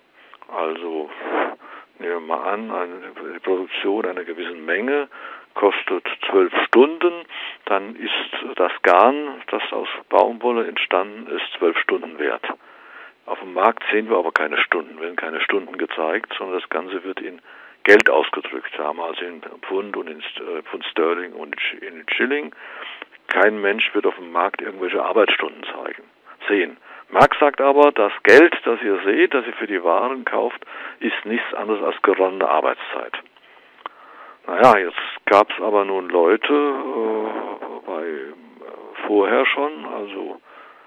B: Also nehmen wir mal an, eine, die Produktion einer gewissen Menge kostet zwölf Stunden, dann ist das Garn, das aus Baumwolle entstanden ist, zwölf Stunden wert. Auf dem Markt sehen wir aber keine Stunden, werden keine Stunden gezeigt, sondern das Ganze wird in Geld ausgedrückt. Da haben wir also in Pfund und in Pfund Sterling und in Schilling. Kein Mensch wird auf dem Markt irgendwelche Arbeitsstunden zeigen, sehen. Marx sagt aber, das Geld, das ihr seht, das ihr für die Waren kauft, ist nichts anderes als geronnene Arbeitszeit. Naja, jetzt gab es aber nun Leute, äh, bei äh, vorher schon, also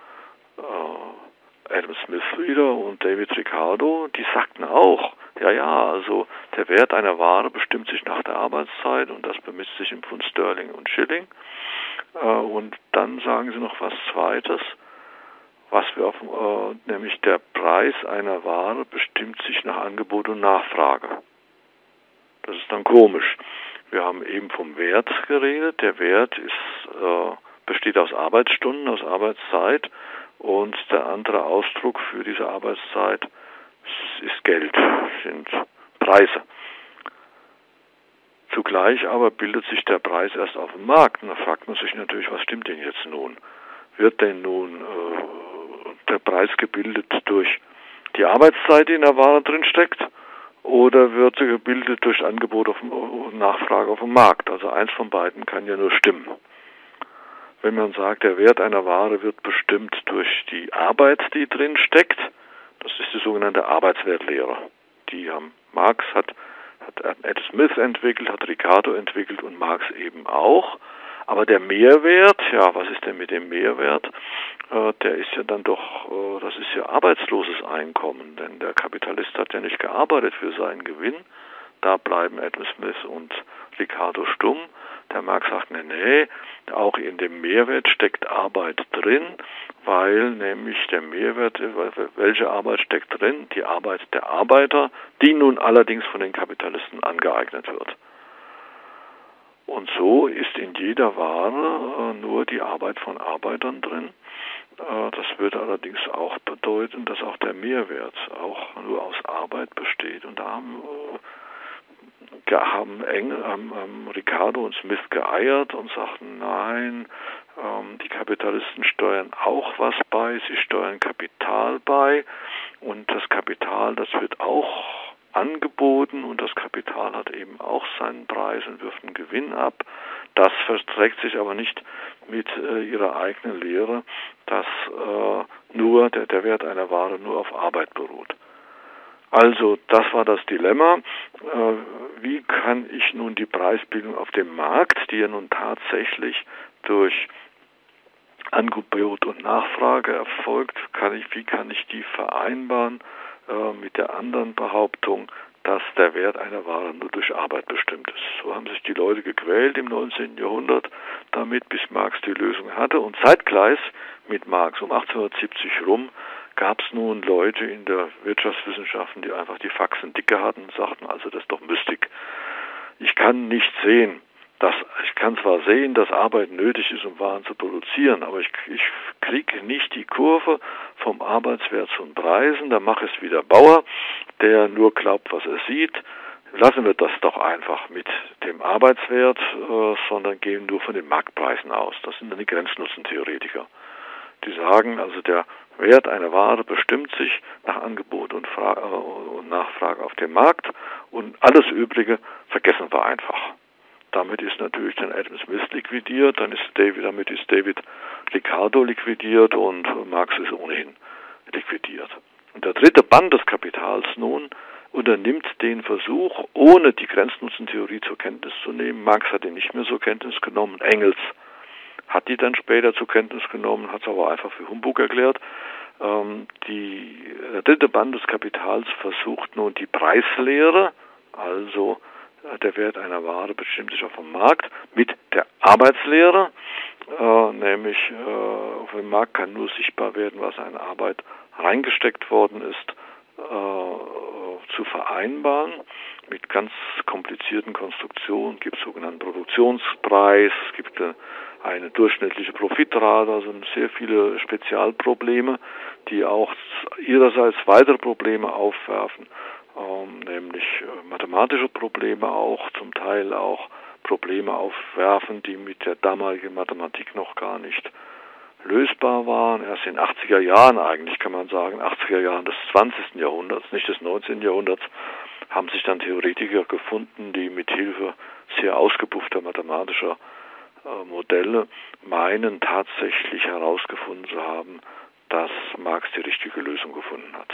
B: äh, Adam Smith wieder und David Ricardo, die sagten auch, ja, ja, also der Wert einer Ware bestimmt sich nach der Arbeitszeit und das bemisst sich in Pfund Sterling und Schilling. Äh, und dann sagen sie noch was Zweites, was wir auf, äh, nämlich der Preis einer Ware bestimmt sich nach Angebot und Nachfrage. Das ist dann komisch. Wir haben eben vom Wert geredet. Der Wert ist, äh, besteht aus Arbeitsstunden, aus Arbeitszeit und der andere Ausdruck für diese Arbeitszeit ist Geld, sind Preise. Zugleich aber bildet sich der Preis erst auf dem Markt. Und da fragt man sich natürlich, was stimmt denn jetzt nun? Wird denn nun äh, der Preis gebildet durch die Arbeitszeit, die in der Ware drin steckt? Oder wird er gebildet durch Angebot und Nachfrage auf dem Markt? Also eins von beiden kann ja nur stimmen. Wenn man sagt, der Wert einer Ware wird bestimmt durch die Arbeit, die drin steckt, das ist die sogenannte Arbeitswertlehre. Die haben Marx hat, hat Adam Smith entwickelt, hat Ricardo entwickelt und Marx eben auch. Aber der Mehrwert, ja, was ist denn mit dem Mehrwert? Äh, der ist ja dann doch, äh, das ist ja arbeitsloses Einkommen, denn der Kapitalist hat ja nicht gearbeitet für seinen Gewinn. Da bleiben Adam Smith und Ricardo stumm. Der Marx sagt, nee, nee, auch in dem Mehrwert steckt Arbeit drin, weil nämlich der Mehrwert, welche Arbeit steckt drin? Die Arbeit der Arbeiter, die nun allerdings von den Kapitalisten angeeignet wird. Und so ist in jeder Ware äh, nur die Arbeit von Arbeitern drin. Äh, das würde allerdings auch bedeuten, dass auch der Mehrwert auch nur aus Arbeit besteht. Und da haben, äh, haben, Eng, haben, haben Ricardo und Smith geeiert und sagten, nein, ähm, die Kapitalisten steuern auch was bei, sie steuern Kapital bei und das Kapital, das wird auch angeboten und das Kapital hat eben auch seinen Preis und wirft einen Gewinn ab. Das verträgt sich aber nicht mit äh, ihrer eigenen Lehre, dass äh, nur der, der Wert einer Ware nur auf Arbeit beruht. Also das war das Dilemma. Äh, wie kann ich nun die Preisbildung auf dem Markt, die ja nun tatsächlich durch Angebot und Nachfrage erfolgt, kann ich, wie kann ich die vereinbaren mit der anderen Behauptung, dass der Wert einer Ware nur durch Arbeit bestimmt ist. So haben sich die Leute gequält im neunzehnten Jahrhundert damit, bis Marx die Lösung hatte. Und zeitgleich mit Marx um achtzehnhundertsiebzig rum gab es nun Leute in der Wirtschaftswissenschaften, die einfach die Faxen dicke hatten und sagten, also das ist doch Mystik. Ich kann nicht sehen, dass, ich kann zwar sehen, dass Arbeit nötig ist, um Waren zu produzieren, aber ich, ich kriege nicht die Kurve vom Arbeitswert zu den Preisen. Da macht es wieder Bauer, der nur glaubt, was er sieht. Lassen wir das doch einfach mit dem Arbeitswert, äh, sondern gehen nur von den Marktpreisen aus. Das sind dann die Grenznutzentheoretiker. Die sagen, also der Wert einer Ware bestimmt sich nach Angebot und, Fra- äh, und Nachfrage auf dem Markt und alles Übrige vergessen wir einfach. Damit ist natürlich dann Adam Smith liquidiert, dann ist David, damit ist David Ricardo liquidiert und Marx ist ohnehin liquidiert. Und der dritte Band des Kapitals nun unternimmt den Versuch, ohne die Grenznutzentheorie zur Kenntnis zu nehmen. Marx hat ihn nicht mehr zur Kenntnis genommen, Engels hat die dann später zur Kenntnis genommen, hat es aber einfach für Humbug erklärt. Ähm, die, der dritte Band des Kapitals versucht nun die Preislehre, also der Wert einer Ware bestimmt sich auf dem Markt, mit der Arbeitslehre, äh, nämlich äh, auf dem Markt kann nur sichtbar werden, was an Arbeit reingesteckt worden ist, äh, zu vereinbaren. Mit ganz komplizierten Konstruktionen gibt es sogenannten Produktionspreis, es gibt eine, eine durchschnittliche Profitrate, also sehr viele Spezialprobleme, die auch ihrerseits weitere Probleme aufwerfen. Ähm, nämlich äh, mathematische Probleme auch, zum Teil auch Probleme aufwerfen, die mit der damaligen Mathematik noch gar nicht lösbar waren. Erst in den achtziger Jahren eigentlich, kann man sagen, achtziger Jahren des zwanzigsten Jahrhunderts, nicht des neunzehnten Jahrhunderts, haben sich dann Theoretiker gefunden, die mit Hilfe sehr ausgepuffter mathematischer äh, Modelle meinen, tatsächlich herausgefunden zu haben, dass Marx die richtige Lösung gefunden hat.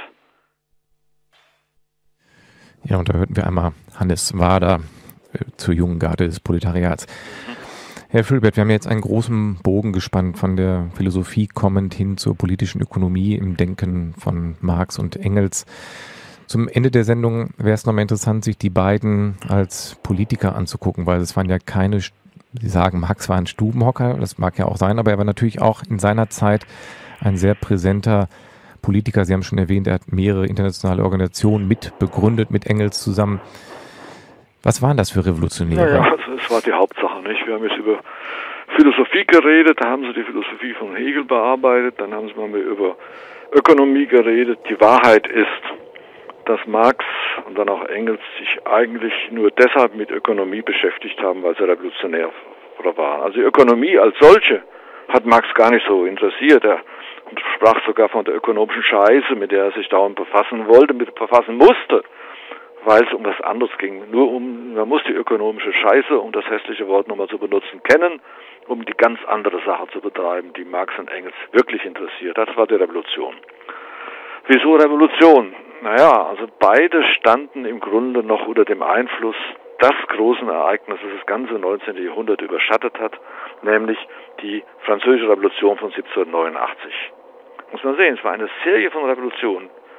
A: Ja, und da hörten wir einmal Hannes Wader äh, zur jungen Garde des Proletariats. Mhm. Herr Fülbert, wir haben jetzt einen großen Bogen gespannt von der Philosophie kommend hin zur politischen Ökonomie im Denken von Marx und Engels. Zum Ende der Sendung wäre es nochmal interessant, sich die beiden als Politiker anzugucken, weil es waren ja keine, Sie sagen, Marx war ein Stubenhocker, das mag ja auch sein, aber er war natürlich auch in seiner Zeit ein sehr präsenter Politiker. Sie haben schon erwähnt, er hat mehrere internationale Organisationen mit begründet, mit Engels zusammen. Was waren das für Revolutionäre?
B: Ja, ja, also das war die Hauptsache, nicht? Wir haben jetzt über Philosophie geredet, da haben sie die Philosophie von Hegel bearbeitet, dann haben sie mal über Ökonomie geredet. Die Wahrheit ist, dass Marx und dann auch Engels sich eigentlich nur deshalb mit Ökonomie beschäftigt haben, weil sie revolutionär waren. Also die Ökonomie als solche hat Marx gar nicht so interessiert. Er sprach sogar von der ökonomischen Scheiße, mit der er sich dauernd befassen wollte, mit befassen musste, weil es um was anderes ging. Nur um, man muss die ökonomische Scheiße, um das hässliche Wort nochmal zu benutzen, kennen, um die ganz andere Sache zu betreiben, die Marx und Engels wirklich interessiert. Das war die Revolution. Wieso Revolution? Naja, also beide standen im Grunde noch unter dem Einfluss des großen Ereignisses, das das ganze neunzehnten Jahrhundert überschattet hat, nämlich die Französische Revolution von siebzehnhundertneunundachtzig. Muss man sehen, es war eine Serie von Revolutionen.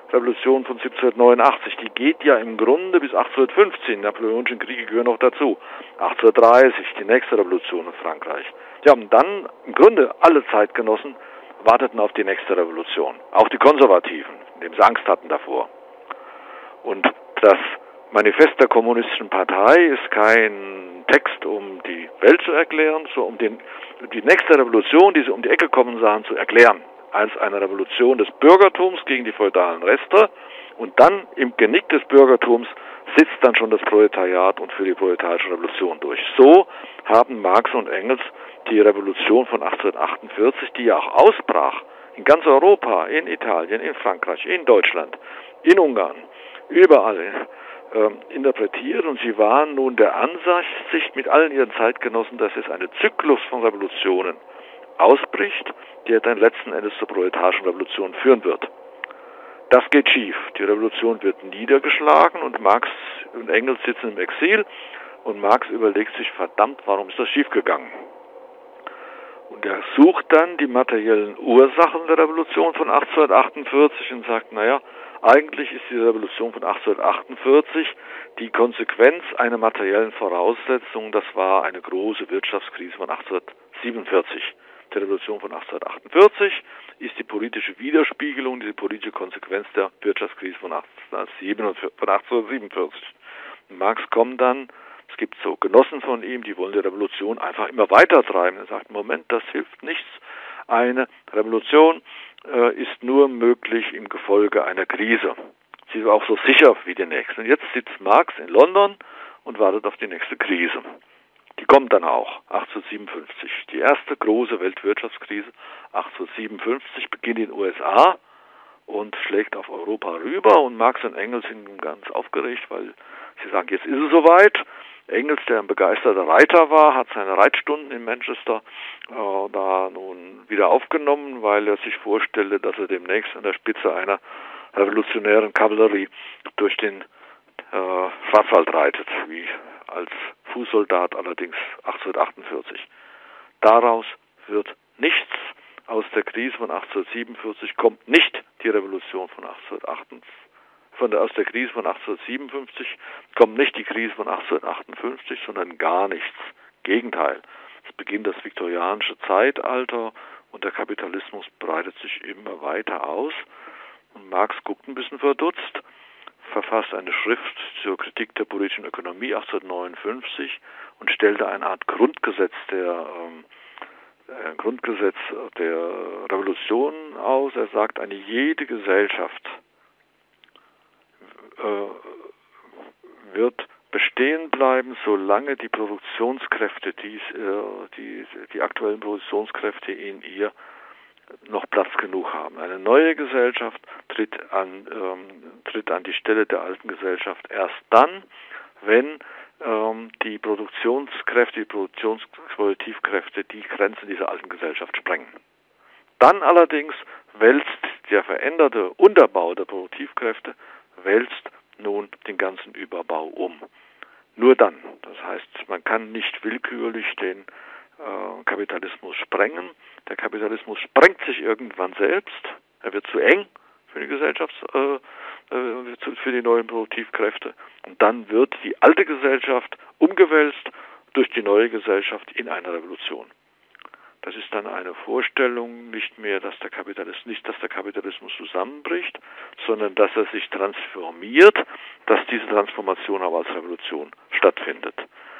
B: Revolution von siebzehnhundertneunundachtzig, die geht ja im Grunde bis achtzehnhundertfünfzehn, die Napoleonischen Kriege gehören noch dazu. achtzehnhundertdreißig, die nächste Revolution in Frankreich. Ja, und dann im Grunde alle Zeitgenossen warteten auf die nächste Revolution, auch die Konservativen, indem sie Angst hatten davor. Und das Manifest der Kommunistischen Partei ist kein Text, um die Welt zu erklären, so um den, die nächste Revolution, die sie um die Ecke kommen sahen, zu erklären, als eine Revolution des Bürgertums gegen die feudalen Reste. Und dann im Genick des Bürgertums sitzt dann schon das Proletariat und für die proletarische Revolution durch. So haben Marx und Engels die Revolution von achtzehnhundertachtundvierzig, die ja auch ausbrach, in ganz Europa, in Italien, in Frankreich, in Deutschland, in Ungarn, überall äh, interpretiert, und sie waren nun der Ansicht mit allen ihren Zeitgenossen, dass es einen Zyklus von Revolutionen ausbricht, der dann letzten Endes zur proletarischen Revolution führen wird. Das geht schief. Die Revolution wird niedergeschlagen und Marx und Engels sitzen im Exil und Marx überlegt sich, verdammt, warum ist das schiefgegangen? Und er sucht dann die materiellen Ursachen der Revolution von achtzehnhundertachtundvierzig und sagt, naja, eigentlich ist die Revolution von achtzehnhundertachtundvierzig die Konsequenz einer materiellen Voraussetzung, das war eine große Wirtschaftskrise von achtzehnhundertsiebenundvierzig. Die Revolution von achtzehnhundertachtundvierzig ist die politische Widerspiegelung, die politische Konsequenz der Wirtschaftskrise von achtzehnhundertsiebenundvierzig. Und Marx kommt dann, es gibt so Genossen von ihm, die wollen die Revolution einfach immer weiter treiben. Er sagt, Moment, das hilft nichts. Eine Revolution äh, ist nur möglich im Gefolge einer Krise. Sie ist auch so sicher wie die nächste. Und jetzt sitzt Marx in London und wartet auf die nächste Krise. Die kommt dann auch, achtzehnhundertsiebenundfünfzig. Die erste große Weltwirtschaftskrise, achtzehnhundertsiebenundfünfzig, beginnt in den U S A und schlägt auf Europa rüber. Und Marx und Engels sind ganz aufgeregt, weil sie sagen, jetzt ist es soweit. Engels, der ein begeisterter Reiter war, hat seine Reitstunden in Manchester äh, da nun wieder aufgenommen, weil er sich vorstellte, dass er demnächst an der Spitze einer revolutionären Kavallerie durch den äh, Schwarzwald reitet, wie als Fußsoldat allerdings achtzehnhundertachtundvierzig. Daraus wird nichts. Aus der Krise von achtzehnhundertsiebenundvierzig kommt nicht die Revolution von achtzehnhundertachtundvierzig. Von der, aus der Krise von achtzehnhundertsiebenundfünfzig kommt nicht die Krise von achtzehnhundertachtundfünfzig, sondern gar nichts. Gegenteil. Es beginnt das viktorianische Zeitalter und der Kapitalismus breitet sich immer weiter aus. Und Marx guckt ein bisschen verdutzt, verfasst eine Schrift zur Kritik der politischen Ökonomie achtzehnhundertneunundfünfzig und stellte eine Art Grundgesetz der ähm, äh, Grundgesetz der Revolution aus. Er sagt, eine jede Gesellschaft wird bestehen bleiben, solange die Produktionskräfte, die, die, die aktuellen Produktionskräfte in ihr noch Platz genug haben. Eine neue Gesellschaft tritt an, ähm, tritt an die Stelle der alten Gesellschaft erst dann, wenn ähm, die Produktionskräfte, die Produktionsproduktivkräfte die Grenzen dieser alten Gesellschaft sprengen. Dann allerdings wälzt der veränderte Unterbau der Produktivkräfte wälzt nun den ganzen Überbau um. Nur dann. Das heißt, man kann nicht willkürlich den äh, Kapitalismus sprengen. Der Kapitalismus sprengt sich irgendwann selbst. Er wird zu eng für die Gesellschaft, äh, äh, für die neuen Produktivkräfte. Und dann wird die alte Gesellschaft umgewälzt durch die neue Gesellschaft in eine Revolution. Das ist dann eine Vorstellung nicht mehr, dass der Kapitalismus, nicht, dass der Kapitalismus zusammenbricht, sondern dass er sich transformiert, dass diese Transformation aber als Revolution stattfindet.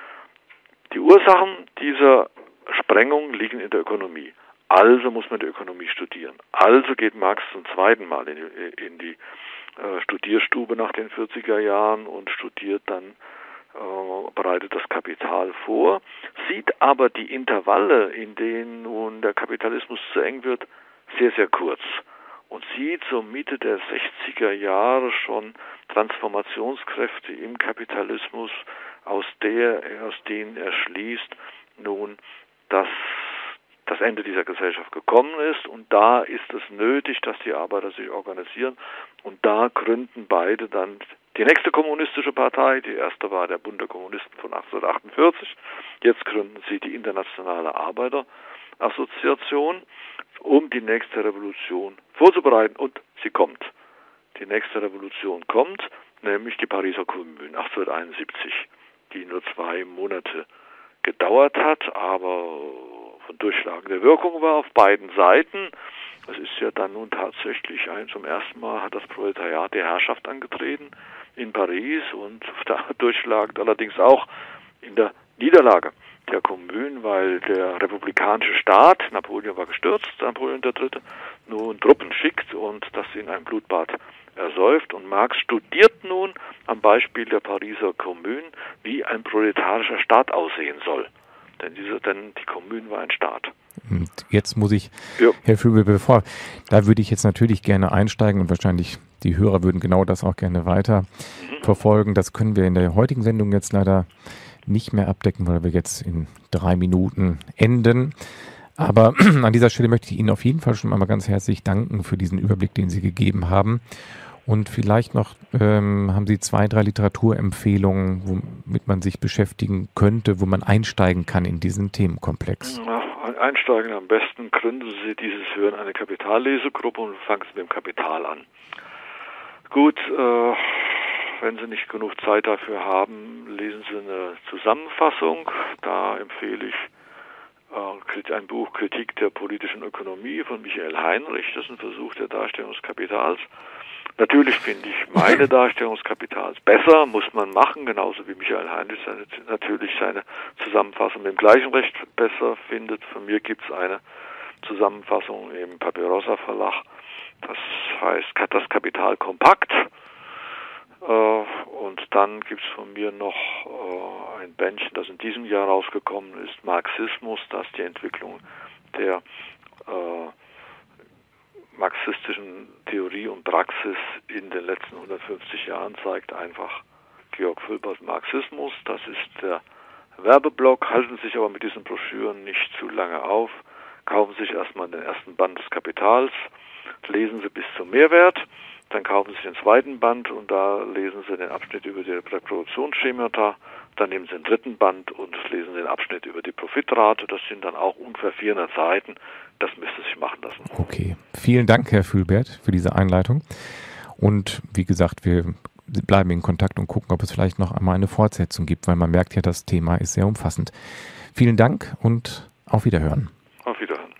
B: Die Ursachen dieser Sprengung liegen in der Ökonomie. Also muss man die Ökonomie studieren. Also geht Marx zum zweiten Mal in die, in die äh, Studierstube nach den vierziger Jahren und studiert dann bereitet das Kapital vor, sieht aber die Intervalle, in denen nun der Kapitalismus zu eng wird, sehr, sehr kurz und sieht so Mitte der sechziger Jahre schon Transformationskräfte im Kapitalismus, aus der, aus denen er schließt, nun, dass das Ende dieser Gesellschaft gekommen ist und da ist es nötig, dass die Arbeiter sich organisieren und da gründen beide dann die nächste kommunistische Partei. Die erste war der Bund der Kommunisten von achtzehnhundertachtundvierzig. Jetzt gründen sie die Internationale Arbeiterassoziation, um die nächste Revolution vorzubereiten und sie kommt. die nächste Revolution kommt, nämlich die Pariser Kommune achtzehnhunderteinundsiebzig, die nur zwei Monate gedauert hat, aber von durchschlagender Wirkung war auf beiden Seiten. Es ist ja dann nun tatsächlich ein, zum ersten Mal hat das Proletariat die Herrschaft angetreten in Paris und durchschlagend allerdings auch in der Niederlage der Kommune, weil der republikanische Staat, Napoleon war gestürzt, Napoleon der Dritte, nun Truppen schickt und das in ein Blutbad ersäuft. Und Marx studiert nun am Beispiel der Pariser Kommune, wie ein proletarischer Staat aussehen soll. Denn, diese, denn die Kommune war ein Staat.
A: Und jetzt muss ich,
B: ja.
A: Herr Flügel, bevor, da würde ich jetzt natürlich gerne einsteigen und wahrscheinlich die Hörer würden genau das auch gerne weiter mhm. verfolgen. Das können wir in der heutigen Sendung jetzt leider nicht mehr abdecken, weil wir jetzt in drei Minuten enden. Aber an dieser Stelle möchte ich Ihnen auf jeden Fall schon einmal ganz herzlich danken für diesen Überblick, den Sie gegeben haben. Und vielleicht noch ähm, haben Sie zwei, drei Literaturempfehlungen, womit man sich beschäftigen könnte, wo man einsteigen kann in diesen Themenkomplex.
B: Ja, einsteigen am besten gründen Sie dieses Hören eine Kapitallesegruppe und fangen Sie mit dem Kapital an. Gut, äh, wenn Sie nicht genug Zeit dafür haben, lesen Sie eine Zusammenfassung. Da empfehle ich äh, ein Buch Kritik der politischen Ökonomie von Michael Heinrich. Das ist ein Versuch der Darstellung des Kapitals. Natürlich finde ich meine Darstellung des Kapitals besser, muss man machen, genauso wie Michael Heinrich seine, natürlich seine Zusammenfassung mit dem gleichen Recht besser findet. Von mir gibt es eine Zusammenfassung im Papirossa Verlag. Das heißt das Kapital kompakt. Und dann gibt es von mir noch ein Bändchen, das in diesem Jahr rausgekommen ist, Marxismus, das die Entwicklung der äh, marxistischen Theorie und Praxis in den letzten hundertfünfzig Jahren zeigt, einfach Georg Fülpers Marxismus. Das ist der Werbeblock. Halten Sie sich aber mit diesen Broschüren nicht zu lange auf. Kaufen Sie sich erstmal den ersten Band des Kapitals, lesen Sie bis zum Mehrwert, dann kaufen Sie den zweiten Band und da lesen Sie den Abschnitt über die Reproduktionsschemata, dann nehmen Sie den dritten Band und lesen den Abschnitt über die Profitrate. Das sind dann auch ungefähr vierhundert Seiten. Das müsste sich machen lassen.
A: Okay, vielen Dank, Herr Fülbert, für diese Einleitung. Und wie gesagt, wir bleiben in Kontakt und gucken, ob es vielleicht noch einmal eine Fortsetzung gibt, weil man merkt ja, das Thema ist sehr umfassend. Vielen Dank und auf Wiederhören.
B: Auf Wiederhören.